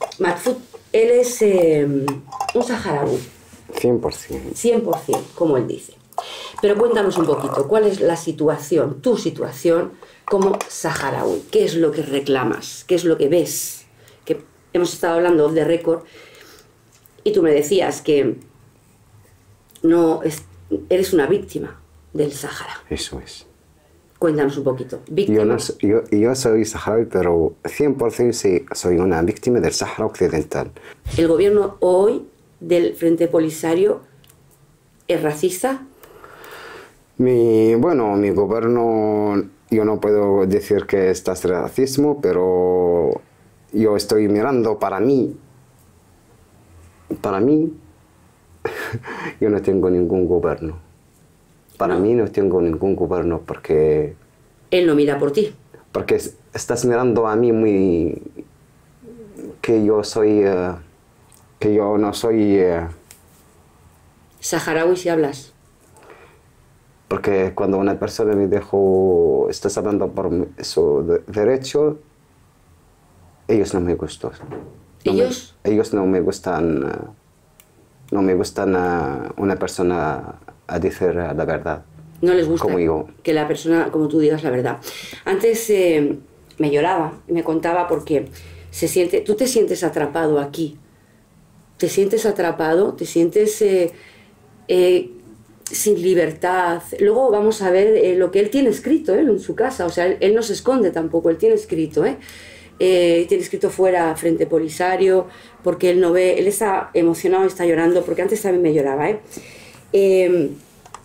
Mahfoud, él es eh, un saharaui. cien por ciento. cien por ciento, como él dice. Pero cuéntanos un poquito, ¿cuál es la situación, tu situación como saharaui? ¿Qué es lo que reclamas? ¿Qué es lo que ves? Que hemos estado hablando de récord y tú me decías que no es, eres una víctima del Sáhara. Eso es. Cuéntanos un poquito. ¿Víctima? Yo, no, yo, yo soy saharaui, pero cien por ciento sí, soy una víctima del Sáhara Occidental. ¿El gobierno hoy del Frente Polisario es racista? Mi, bueno, mi gobierno, yo no puedo decir que está racismo, pero yo estoy mirando para mí. Para mí, yo no tengo ningún gobierno. Para no. mí no tengo ningún gobierno porque... Él no mira por ti. Porque estás mirando a mí muy... que yo soy... Uh, que yo no soy... Uh, saharaui si hablas. Porque cuando una persona me dijo, estás hablando por su de derecho, ellos no me gustan. No ¿Ellos? Me, ellos no me gustan, uh, no me gustan uh, una persona a decir la verdad. No les gusta como yo. Que la persona, como tú, digas la verdad. Antes eh, me lloraba y me contaba porque se siente, tú te sientes atrapado aquí. Te sientes atrapado, te sientes eh, eh, sin libertad. Luego vamos a ver eh, lo que él tiene escrito eh, en su casa. O sea, él, él no se esconde tampoco, él tiene escrito. Eh. Eh, tiene escrito fuera Frente Polisario, porque él no ve, él está emocionado, está llorando, porque antes también me lloraba. Eh. Eh,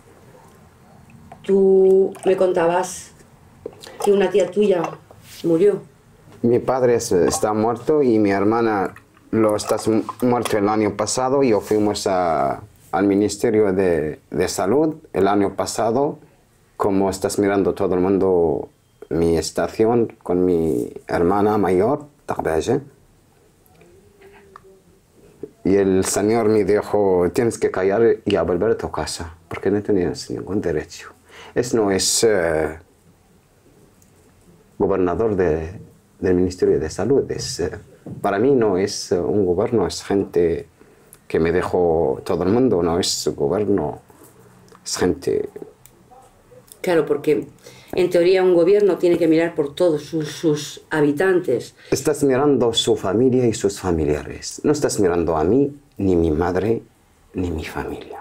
tú me contabas que una tía tuya murió. Mi padre está muerto y mi hermana lo está muerto el año pasado. Yo fuimos a, al Ministerio de, de Salud el año pasado. Como estás mirando todo el mundo, mi estación con mi hermana mayor, Taqbaje. Y el señor me dijo, tienes que callar y a volver a tu casa, porque no tenías ningún derecho. Eso no es uh, gobernador de, del Ministerio de Salud. Es, uh, para mí no es uh, un gobierno, es gente que me dejó todo el mundo, no es gobierno, es gente... Claro, porque en teoría un gobierno tiene que mirar por todos sus, sus habitantes. Estás mirando su familia y sus familiares. No estás mirando a mí, ni mi madre, ni mi familia.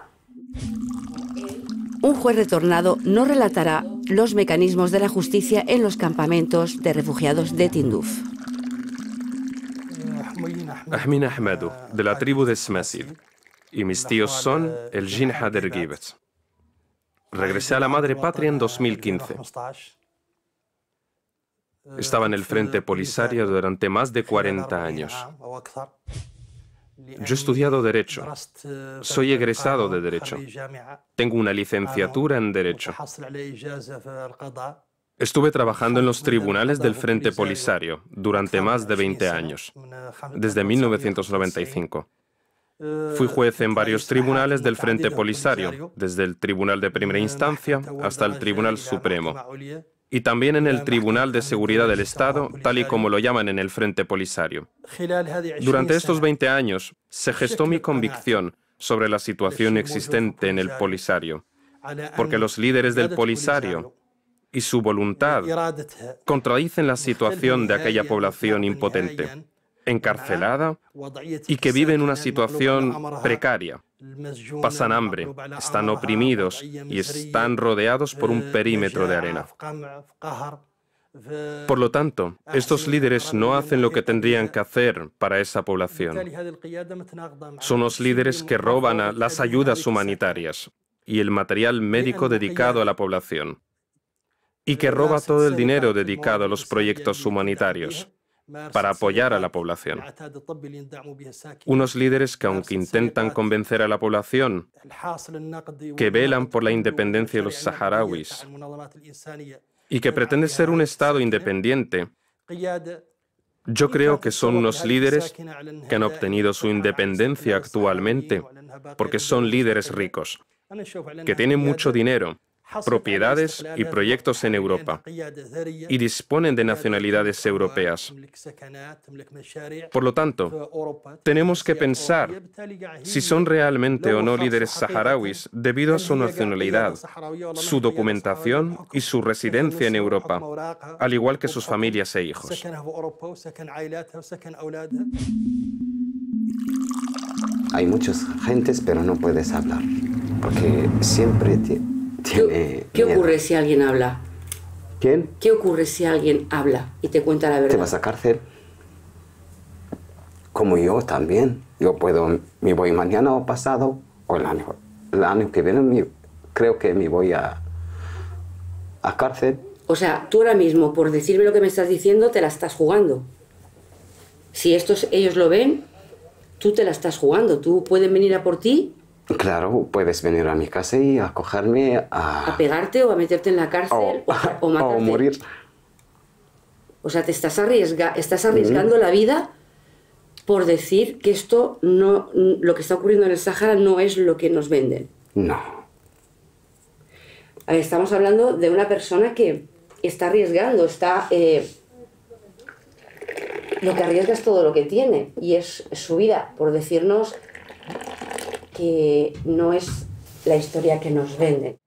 Un juez retornado no relatará los mecanismos de la justicia en los campamentos de refugiados de Tinduf. Ahmin Ahmedou, de la tribu de Smasid, y mis tíos son el Jinja Dergibet. Regresé a la madre patria en dos mil quince. Estaba en el Frente Polisario durante más de cuarenta años. Yo he estudiado Derecho. Soy egresado de Derecho. Tengo una licenciatura en Derecho. Estuve trabajando en los tribunales del Frente Polisario durante más de veinte años, desde mil novecientos noventa y cinco. Fui juez en varios tribunales del Frente Polisario, desde el Tribunal de Primera Instancia hasta el Tribunal Supremo, y también en el Tribunal de Seguridad del Estado, tal y como lo llaman en el Frente Polisario. Durante estos veinte años se gestó mi convicción sobre la situación existente en el Polisario, porque los líderes del Polisario y su voluntad contradicen la situación de aquella población impotente, encarcelada y que vive en una situación precaria. Pasan hambre, están oprimidos y están rodeados por un perímetro de arena. Por lo tanto, estos líderes no hacen lo que tendrían que hacer para esa población. Son los líderes que roban las ayudas humanitarias y el material médico dedicado a la población, y que roba todo el dinero dedicado a los proyectos humanitarios para apoyar a la población. Unos líderes que, aunque intentan convencer a la población que velan por la independencia de los saharauis y que pretenden ser un Estado independiente, yo creo que son unos líderes que han obtenido su independencia actualmente porque son líderes ricos, que tienen mucho dinero propiedades y proyectos en Europa y disponen de nacionalidades europeas. Por lo tanto, tenemos que pensar si son realmente o no líderes saharauis debido a su nacionalidad, su documentación y su residencia en Europa, al igual que sus familias e hijos. Hay muchas gentes, pero no puedes hablar, porque siempre te, tiene ¿Qué, ¿Qué miedo. ocurre si alguien habla? ¿Quién? ¿Qué ocurre si alguien habla y te cuenta la verdad? Te vas a cárcel. Como yo también. Yo puedo, me voy mañana o pasado, o el año, el año que viene, me, creo que me voy a, a cárcel. O sea, tú ahora mismo, por decirme lo que me estás diciendo, te la estás jugando. Si estos, ellos lo ven, tú te la estás jugando. Tú pueden venir a por ti. Claro, puedes venir a mi casa y a cogerme a... A pegarte o a meterte en la cárcel o, o, o matarte. O morir. O sea, te estás, arriesga, estás arriesgando mm. la vida por decir que esto no, lo que está ocurriendo en el Sáhara no es lo que nos venden. No. Estamos hablando de una persona que está arriesgando, está... Eh, lo que arriesga es todo lo que tiene y es, es su vida, por decirnos que no es la historia que nos venden.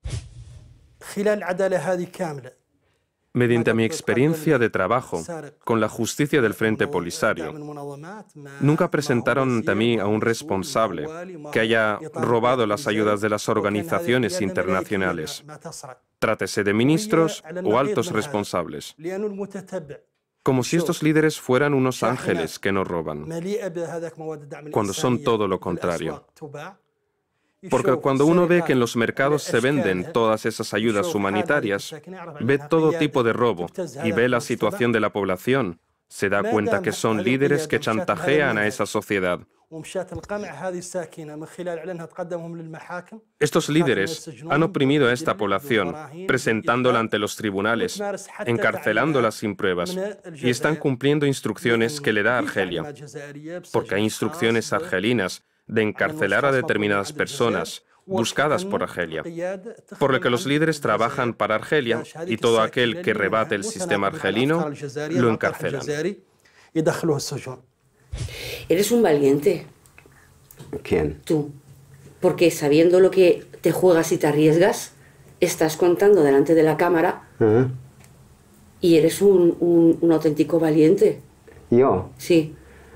Mediante mi experiencia de trabajo con la justicia del Frente Polisario, nunca presentaron ante mí a un responsable que haya robado las ayudas de las organizaciones internacionales, trátese de ministros o altos responsables, como si estos líderes fueran unos ángeles que no roban, cuando son todo lo contrario. Porque cuando uno ve que en los mercados se venden todas esas ayudas humanitarias, ve todo tipo de robo y ve la situación de la población, se da cuenta que son líderes que chantajean a esa sociedad. Estos líderes han oprimido a esta población, presentándola ante los tribunales, encarcelándola sin pruebas, y están cumpliendo instrucciones que le da Argelia, porque hay instrucciones argelinas de encarcelar a determinadas personas buscadas por Argelia, por lo que los líderes trabajan para Argelia y todo aquel que rebate el sistema argelino lo encarcelan. Eres un valiente. ¿Quién? Tú. Porque sabiendo lo que te juegas y te arriesgas, estás contando delante de la cámara uh-huh. y eres un, un, un auténtico valiente. ¿Yo? Sí.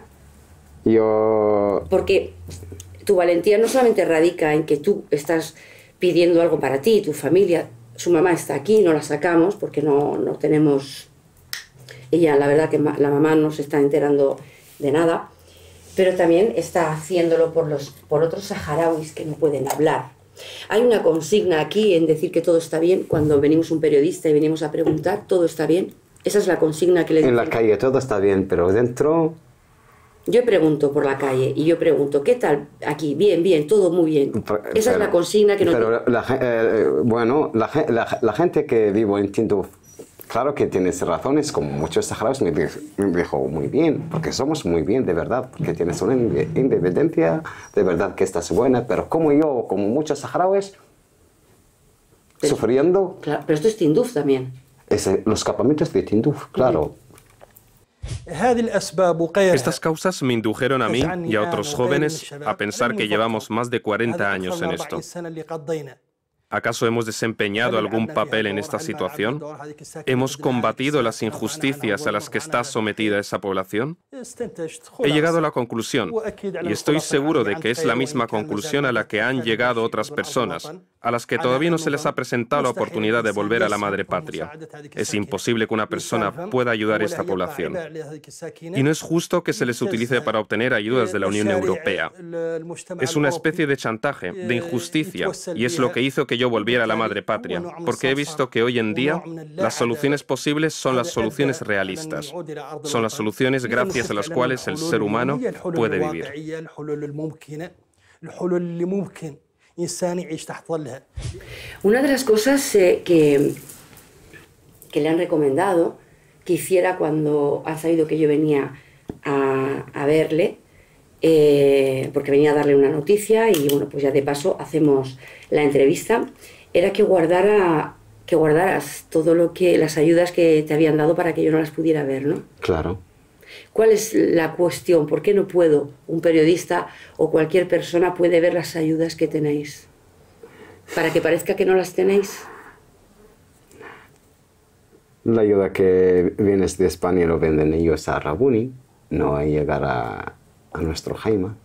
Yo... Porque tu valentía no solamente radica en que tú estás pidiendo algo para ti, tu familia, su mamá está aquí, no la sacamos porque no, no tenemos... Ella, la verdad que la mamá no se está enterando de nada, pero también está haciéndolo por, los, por otros saharauis que no pueden hablar. Hay una consigna aquí en decir que todo está bien, cuando venimos un periodista y venimos a preguntar, ¿todo está bien? Esa es la consigna que le dicen. En la calle todo está bien, pero dentro... Yo pregunto por la calle y yo pregunto, ¿qué tal aquí? Bien, bien, todo muy bien. Esa pero, es la consigna que nos... Pero la, eh, bueno, la, la, la gente que vivo en Tinduf, claro que tienes razones, como muchos saharauis me, me dijo muy bien, porque somos muy bien, de verdad, porque tienes una independencia, de verdad que estás buena, pero como yo, como muchos saharauis, pero, sufriendo... Claro, pero esto es Tinduf también. Es, los campamentos de Tinduf, claro. Estas causas me indujeron a mí y a otros jóvenes a pensar que llevamos más de cuarenta años en esto. ¿Acaso hemos desempeñado algún papel en esta situación? ¿Hemos combatido las injusticias a las que está sometida esa población? He llegado a la conclusión, y estoy seguro de que es la misma conclusión a la que han llegado otras personas, a las que todavía no se les ha presentado la oportunidad de volver a la madre patria. Es imposible que una persona pueda ayudar a esta población. Y no es justo que se les utilice para obtener ayudas de la Unión Europea. Es una especie de chantaje, de injusticia, y es lo que hizo que yo volviera a la madre patria, porque he visto que hoy en día las soluciones posibles son las soluciones realistas. Son las soluciones gracias a las cuales el ser humano puede vivir. Una de las cosas eh, que, que le han recomendado que hiciera cuando han sabido que yo venía a, a verle, eh, porque venía a darle una noticia y bueno, pues ya de paso hacemos la entrevista, era que guardara, que guardaras todo lo que, las ayudas que te habían dado para que yo no las pudiera ver, ¿no? Claro. ¿Cuál es la cuestión? ¿Por qué no puedo, un periodista o cualquier persona puede ver las ayudas que tenéis? ¿Para que parezca que no las tenéis? La ayuda que viene de España lo venden ellos a Rabuni, no va a llegar a, a nuestro Jaima.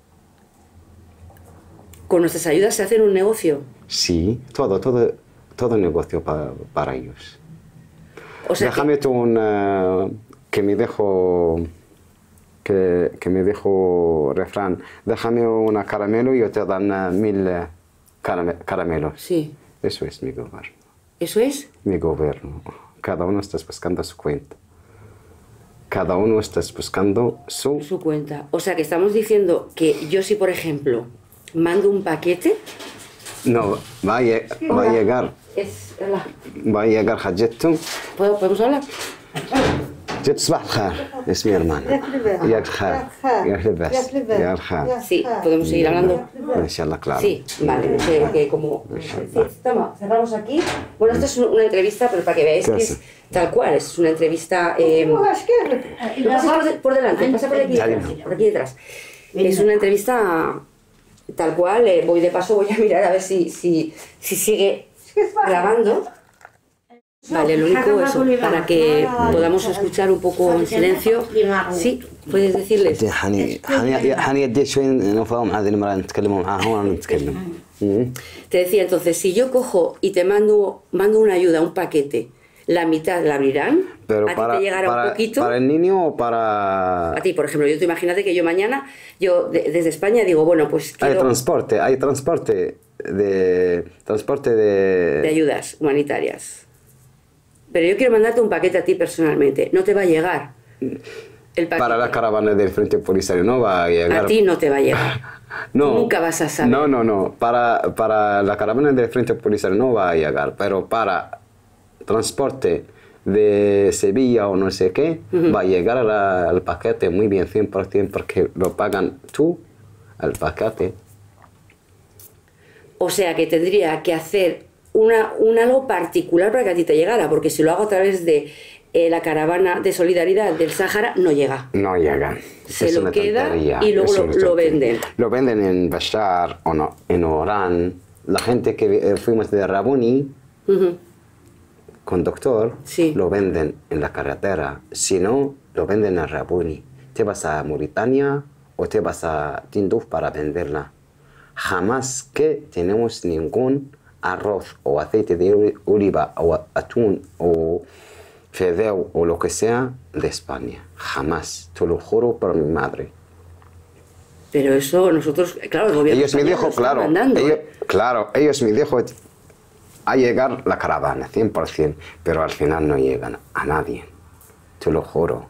¿Con nuestras ayudas se hacen un negocio? Sí, todo, todo, todo negocio para, para ellos. O sea Déjame que... tú un... Uh, que me dejo... Que, que me dejo refrán. Déjame una caramelo y yo te dan uh, mil uh, carame caramelos. Sí. Eso es mi gobierno. ¿Eso es? Mi gobierno. Cada uno está buscando su cuenta. Cada uno está buscando su... Su cuenta. O sea que estamos diciendo que yo si, por ejemplo, mando un paquete... No, va a, va a llegar. Es la... Va a llegar Hajjetum. ¿Podemos hablar? Jet Sabah al-Khair, es mi hermana. Ya al-Khair. Ya al-Libas. Ya al-Khair. Sí, podemos seguir hablando. Inshallah, claro. Sí, vale, que, que como... Sí, toma, cerramos aquí. Bueno, esta es una entrevista, pero para que veáis que es tal cual, es una entrevista... Eh, pasa por, por delante, pasa por aquí detrás, por aquí detrás. Es una entrevista tal cual, eh, voy de paso, voy a mirar a ver si, si, si sigue grabando. Vale, lo único eso, para que podamos escuchar un poco en silencio. Sí, puedes decirles. Te decía entonces, si yo cojo y te mando, mando una ayuda, un paquete, la mitad la abrirán, pero a para, ti te llegará para, un poquito. ¿Para el niño o para...? A ti, por ejemplo, yo te imagínate que yo mañana, yo de, desde España digo, bueno, pues quiero... Hay transporte, hay transporte de... Transporte de... De ayudas humanitarias. Pero yo quiero mandarte un paquete a ti personalmente, no te va a llegar el paquete. Para la caravana del Frente Polisario no va a llegar. A ti no te va a llegar. No. Nunca vas a saber. No, no, no. Para, para la caravana del Frente Polisario no va a llegar, pero para transporte de Sevilla o no sé qué, uh-huh. va a llegar la, el paquete muy bien, cien por cien, porque lo pagan tú, el paquete. O sea que tendría que hacer Una, un algo particular para que a ti te llegara, porque si lo hago a través de eh, la caravana de solidaridad del Sáhara, no llega. No llega. Se es lo queda tontería. Y luego lo, lo venden. Lo venden en Bashar o no, en Orán. La gente que eh, fuimos de Rabuni, uh-huh. conductor, sí. lo venden en la carretera. Si no, lo venden en Rabuni. Te vas a Mauritania o te vas a Tinduf para venderla. Jamás que tenemos ningún arroz o aceite de oliva o atún o fideo o lo que sea de España. Jamás. Te lo juro por mi madre. Pero eso nosotros, claro, el gobierno ellos me dijo, claro, mandando, ellos, ¿eh? claro, ellos me dijo a llegar la caravana, cien por cien, pero al final no llegan a nadie. Te lo juro.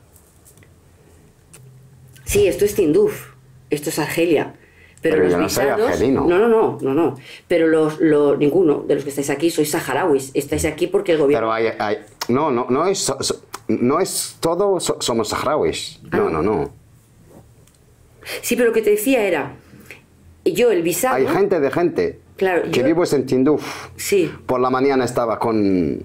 Sí, esto es Tinduf, esto es Argelia. Pero, pero los yo no visados, soy argelino. No, no, no, no, no. Pero los, los, ninguno de los que estáis aquí sois saharauis. Estáis aquí porque el gobierno... Pero hay, hay, no, no, no es, so, so, no es todo so, somos saharauis. Ah. No, no, no. Sí, pero lo que te decía era, yo el visado... Hay gente de gente. Claro, que yo... vivo en Tinduf. Sí. Por la mañana estaba con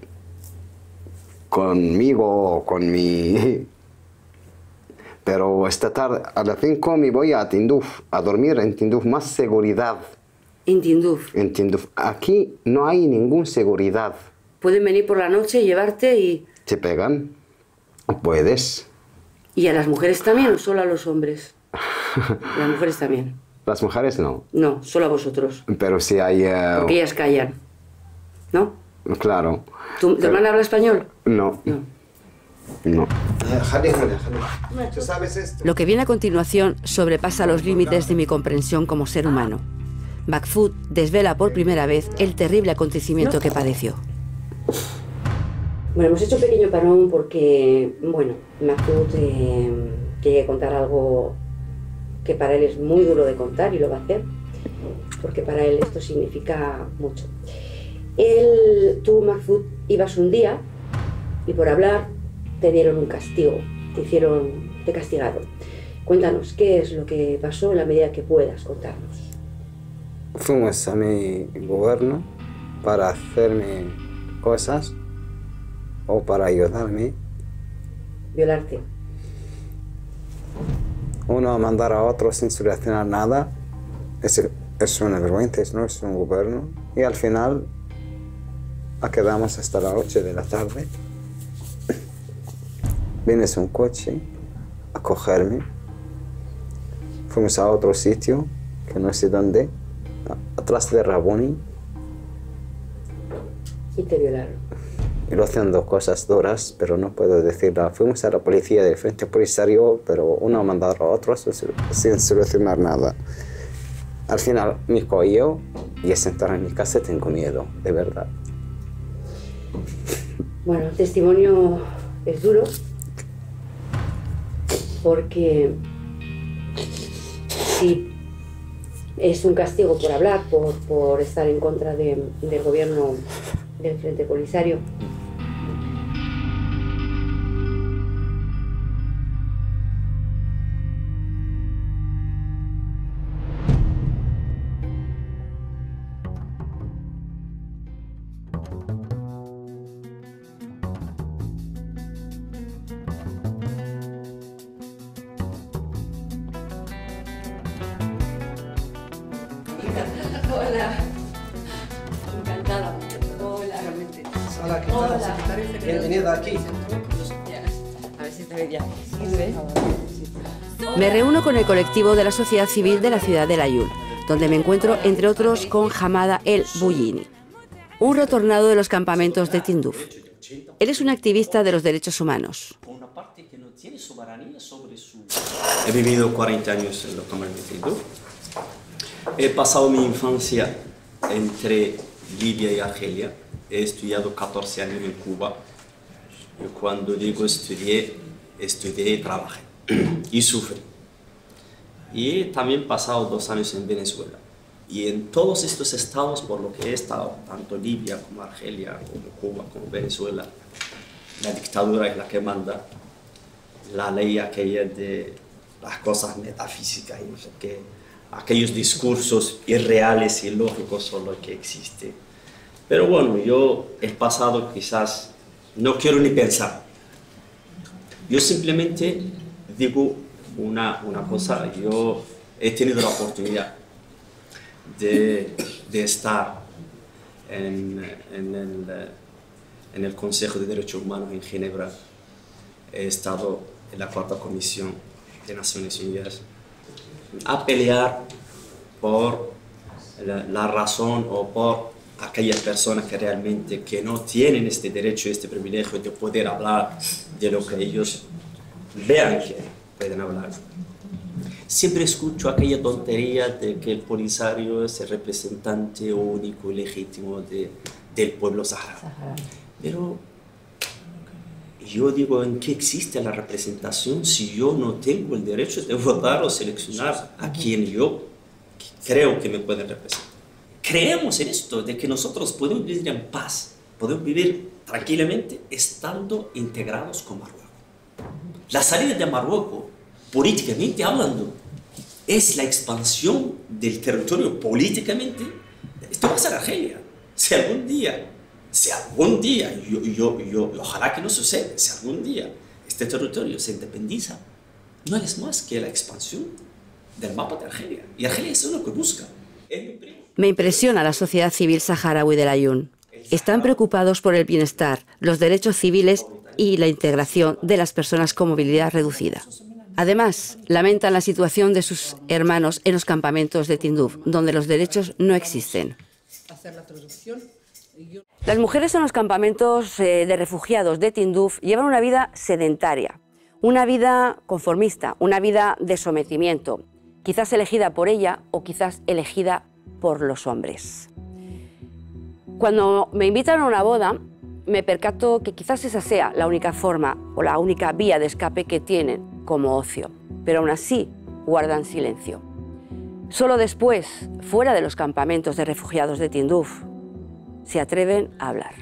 conmigo, con mi... Pero esta tarde, a las cinco me voy a Tinduf, a dormir en Tinduf, más seguridad. ¿En Tinduf? En Tinduf. Aquí no hay ninguna seguridad. ¿Pueden venir por la noche y llevarte y...? ¿Te pegan? Puedes. ¿Y a las mujeres también o solo a los hombres? Las mujeres también. Las mujeres no. No, solo a vosotros. Pero si hay... Uh... Porque ellas callan, ¿no? Claro. ¿Tu, ¿tu hermana habla español? No. No. No. Lo que viene a continuación sobrepasa los límites de mi comprensión como ser humano. Mahfoud desvela por primera vez el terrible acontecimiento que padeció. Bueno, hemos hecho un pequeño parón porque, bueno, Mahfoud eh, quiere contar algo que para él es muy duro de contar y lo va a hacer, porque para él esto significa mucho. Él, tú, Mahfoud, ibas un día y por hablar te dieron un castigo, te hicieron, te castigaron. Cuéntanos, ¿qué es lo que pasó en la medida que puedas contarnos? Fuimos a mi gobierno para hacerme cosas o para ayudarme. Violarte. Uno mandar a otro sin solucionar nada es, es una vergüenza, no es un gobierno. Y al final quedamos hasta las ocho de la tarde. Vienes un coche a cogerme. Fuimos a otro sitio, que no sé dónde, atrás de Rabuni. Y te violaron. Y lo hacen dos cosas duras, pero no puedo decirla. Fuimos a la policía del frente polisario, pero uno ha mandado a otro sin solucionar nada. Al final me cogió y es entrar en mi casa tengo miedo, de verdad. Bueno, el testimonio es duro porque sí es un castigo por hablar, por, por estar en contra de, del gobierno del Frente Polisario. Hola. Encantada. Hola. Hola, ¿qué tal? Hola. Bienvenida aquí. A ver si te veía. Me reúno con el colectivo de la sociedad civil de la ciudad de Layún, donde me encuentro, entre otros, con Hamada El Bouyini, un retornado de los campamentos de Tindouf. Él es un activista de los derechos humanos. He vivido cuarenta años en los campamentos de Tindouf. He pasado mi infancia entre Libia y Argelia. He estudiado catorce años en Cuba. Y cuando digo estudié, estudié y trabajé. Y sufrí. Y también he pasado dos años en Venezuela. Y en todos estos estados por los que he estado, tanto Libia como Argelia, como Cuba, como Venezuela, la dictadura es la que manda. La ley aquella de las cosas metafísicas y no sé qué. Aquellos discursos irreales y ilógicos son los que existen. Pero bueno, yo el pasado quizás no quiero ni pensar. Yo simplemente digo una, una cosa, yo he tenido la oportunidad de, de estar en, en, el, en el Consejo de Derechos Humanos en Ginebra. He estado en la cuarta comisión de Naciones Unidas a pelear por la, la razón o por aquellas personas que realmente que no tienen este derecho, este privilegio de poder hablar de lo que ellos vean que pueden hablar. Siempre escucho aquella tontería de que el Polisario es el representante único y legítimo de, del pueblo saharaui. Pero yo digo, ¿en qué existe la representación si yo no tengo el derecho de votar o seleccionar a quien yo creo que me puede representar? Creemos en esto, de que nosotros podemos vivir en paz, podemos vivir tranquilamente estando integrados con Marruecos. La salida de Marruecos, políticamente hablando, es la expansión del territorio políticamente. Esto va a ser Argelia. Si algún día Si algún día, yo, yo, yo, ojalá que no suceda, si algún día este territorio se independiza, no es más que la expansión del mapa de Argelia. Y Argelia es lo que busca. Me impresiona la sociedad civil saharaui de Layún. Están preocupados por el bienestar, los derechos civiles y la integración de las personas con movilidad reducida. Además, lamentan la situación de sus hermanos en los campamentos de Tindouf, donde los derechos no existen. Las mujeres en los campamentos eh, de refugiados de Tindouf llevan una vida sedentaria, una vida conformista, una vida de sometimiento, quizás elegida por ella o quizás elegida por los hombres. Cuando me invitan a una boda, me percato que quizás esa sea la única forma o la única vía de escape que tienen como ocio, pero aún así guardan silencio. Solo después, fuera de los campamentos de refugiados de Tindouf, se atreven a hablar.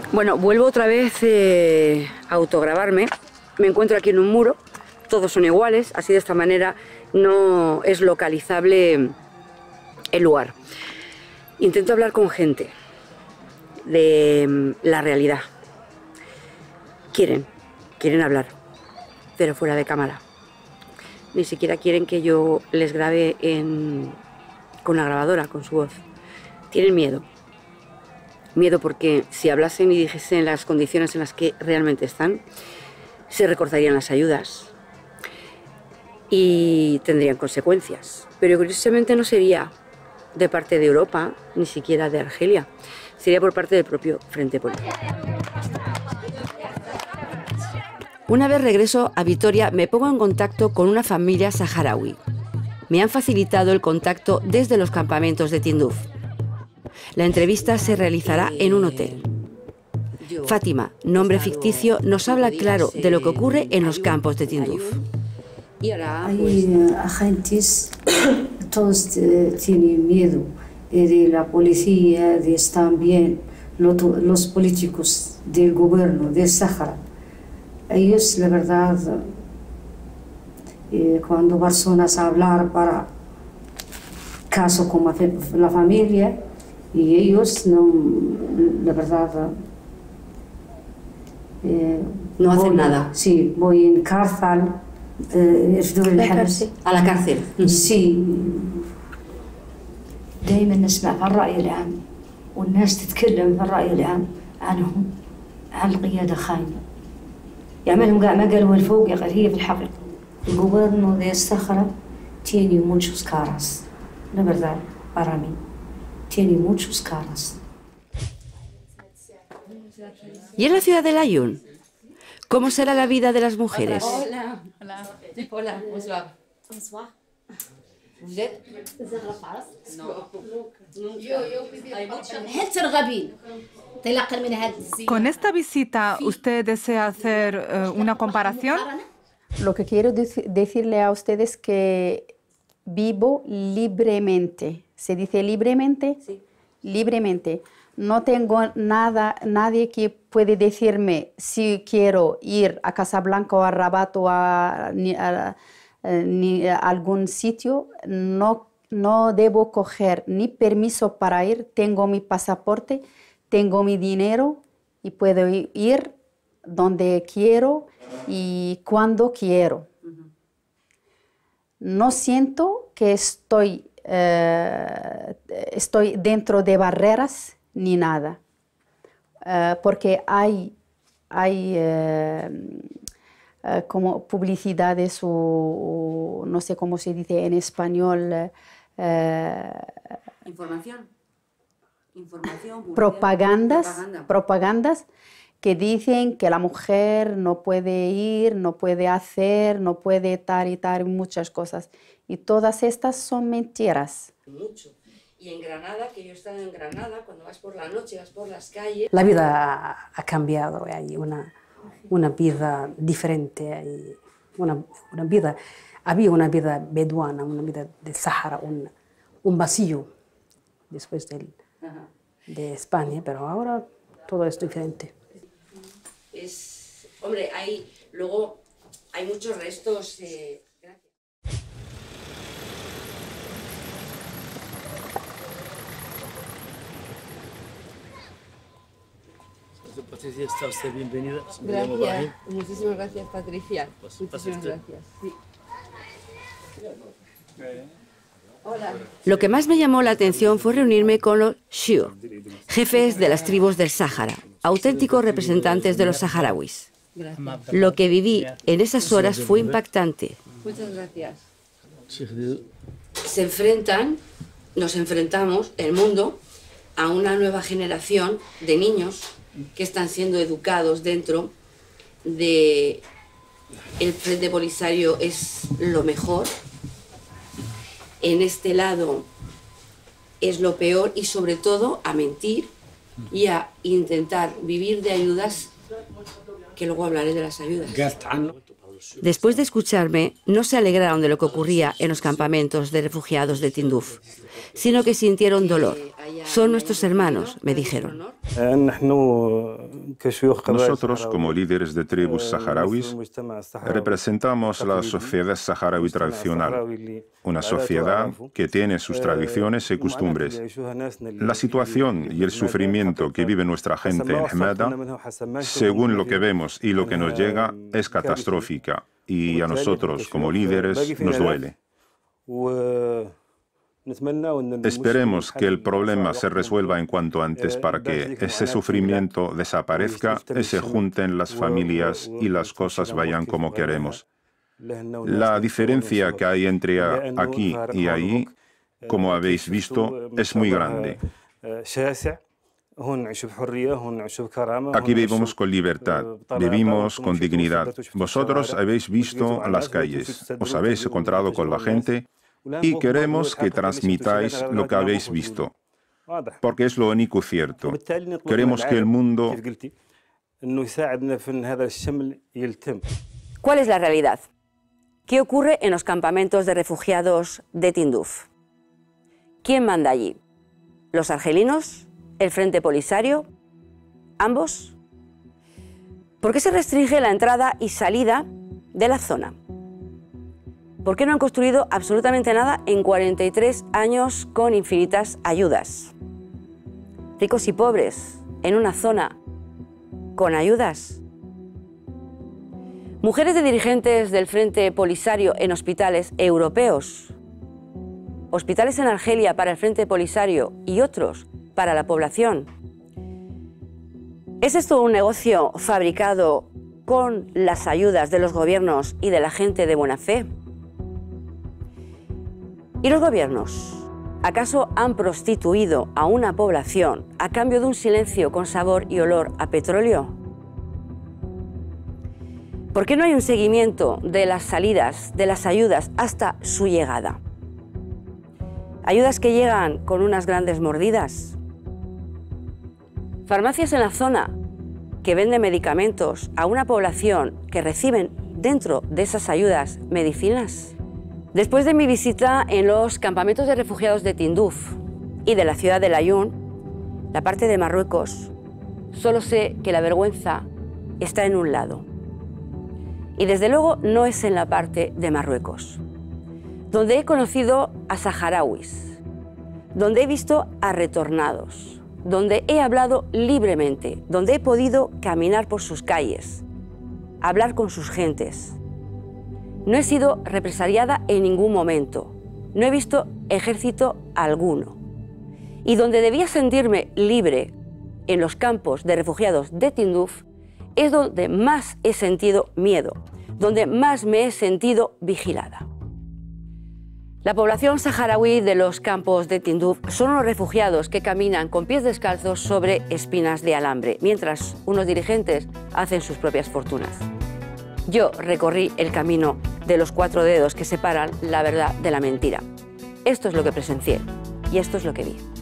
Bueno, vuelvo otra vez eh, a autograbarme. Me encuentro aquí en un muro, todos son iguales, así de esta manera no es localizable el lugar. Intento hablar con gente de la realidad. Quieren, quieren hablar, pero fuera de cámara. Ni siquiera quieren que yo les grabe en, con una grabadora, con su voz. Tienen miedo. Miedo porque si hablasen y dijesen las condiciones en las que realmente están, se recortarían las ayudas y tendrían consecuencias. Pero curiosamente no sería de parte de Europa, ni siquiera de Argelia. Sería por parte del propio Frente Polisario. Una vez regreso a Vitoria, me pongo en contacto con una familia saharaui. Me han facilitado el contacto desde los campamentos de Tindouf. La entrevista se realizará en un hotel. Fátima, nombre ficticio, nos habla claro de lo que ocurre en los campos de Tindouf. Hay agentes, todos tienen miedo de la policía, de también los políticos del gobierno del Sáhara. Ellos, la verdad, eh, cuando personas hablar para caso con la familia, y ellos, no, la verdad, eh, no hacen voy, nada. Sí, voy en cárcel. ¿La cárcel? A la cárcel. Sí. دائما نسمع في الرأي العام والناس تتكلم في الرأي العام عنهم عن القيادة خاينة. يعملهم قاع ما قالوا الفوق يا هي في الحقيقة. الجوبرنو de Sáhara tiene muchos caras. La verdad, para mí, tiene muchos caras. ¿Y en la ciudad de Laayoune? ¿Cómo será la vida de las mujeres? Hola. Hola. Hola. Bonsoir. Bonsoir. Vous êtes? No. Con esta visita, ¿usted desea hacer uh, una comparación? Lo que quiero dec decirle a ustedes es que vivo libremente. ¿Se dice libremente? Sí. Libremente. No tengo nada, nadie que puede decirme si quiero ir a Casablanca o a Rabat o a, a, a, ni a algún sitio. No, no debo coger ni permiso para ir. Tengo mi pasaporte, tengo mi dinero y puedo ir donde quiero y cuando quiero. Uh-huh. No siento que estoy, eh, estoy dentro de barreras ni nada, uh, porque hay, hay uh, uh, como publicidades o, o no sé cómo se dice en español. Uh, Información. Información. Propagandas, propaganda. propagandas que dicen que la mujer no puede ir, no puede hacer, no puede tal y tal, muchas cosas. Y todas estas son mentiras. Mucho. Y en Granada, que yo he estado en Granada, cuando vas por la noche, vas por las calles... La vida ha cambiado, hay una, una vida diferente, hay una, una vida, había una vida beduana, una vida del Sahara, un, un vacío después del, de España, pero ahora todo es diferente. Es, hombre, hay, luego hay muchos restos... Eh, Patricia, está usted bienvenida. Gracias, muchísimas gracias, Patricia. Pues, muchísimas gracias. Sí. Hola. Lo que más me llamó la atención fue reunirme con los Shiur, jefes de las tribus del Sáhara, auténticos representantes de los saharauis. Gracias. Lo que viví en esas horas fue impactante. Muchas gracias. Se enfrentan, nos enfrentamos, el mundo, a una nueva generación de niños que están siendo educados dentro de el Frente Polisario es lo mejor, en este lado es lo peor y sobre todo a mentir y a intentar vivir de ayudas, que luego hablaré de las ayudas. Después de escucharme, no se alegraron de lo que ocurría en los campamentos de refugiados de Tindouf, sino que sintieron dolor. Son nuestros hermanos, me dijeron. Nosotros, como líderes de tribus saharauis, representamos la sociedad saharaui tradicional, una sociedad que tiene sus tradiciones y costumbres. La situación y el sufrimiento que vive nuestra gente en Hmada, según lo que vemos y lo que nos llega, es catastrófica y a nosotros, como líderes, nos duele. Esperemos que el problema se resuelva en cuanto antes para que ese sufrimiento desaparezca y se junten las familias y las cosas vayan como queremos. La diferencia que hay entre aquí y ahí, como habéis visto, es muy grande. Aquí vivimos con libertad, vivimos con dignidad. Vosotros habéis visto las calles, os habéis encontrado con la gente y queremos que transmitáis lo que habéis visto, porque es lo único cierto. Queremos que el mundo... ¿Cuál es la realidad? ¿Qué ocurre en los campamentos de refugiados de Tinduf? ¿Quién manda allí? ¿Los argelinos? ¿El Frente Polisario? ¿Ambos? ¿Por qué se restringe la entrada y salida de la zona? ¿Por qué no han construido absolutamente nada en cuarenta y tres años con infinitas ayudas? Ricos y pobres, en una zona con ayudas. Mujeres de dirigentes del Frente Polisario en hospitales europeos. Hospitales en Argelia para el Frente Polisario y otros para la población. ¿Es esto un negocio fabricado con las ayudas de los gobiernos y de la gente de buena fe? ¿Y los gobiernos? ¿Acaso han prostituido a una población a cambio de un silencio con sabor y olor a petróleo? ¿Por qué no hay un seguimiento de las salidas, de las ayudas hasta su llegada? Ayudas que llegan con unas grandes mordidas. Farmacias en la zona que venden medicamentos a una población que reciben dentro de esas ayudas medicinas. Después de mi visita en los campamentos de refugiados de Tinduf y de la ciudad de Layún, la parte de Marruecos, solo sé que la vergüenza está en un lado. Y desde luego no es en la parte de Marruecos, donde he conocido a saharauis, donde he visto a retornados, donde he hablado libremente, donde he podido caminar por sus calles, hablar con sus gentes. No he sido represaliada en ningún momento, no he visto ejército alguno. Y donde debía sentirme libre, en los campos de refugiados de Tinduf, es donde más he sentido miedo, donde más me he sentido vigilada. La población saharaui de los campos de Tinduf son unos refugiados que caminan con pies descalzos sobre espinas de alambre, mientras unos dirigentes hacen sus propias fortunas. Yo recorrí el camino de los cuatro dedos que separan la verdad de la mentira. Esto es lo que presencié y esto es lo que vi.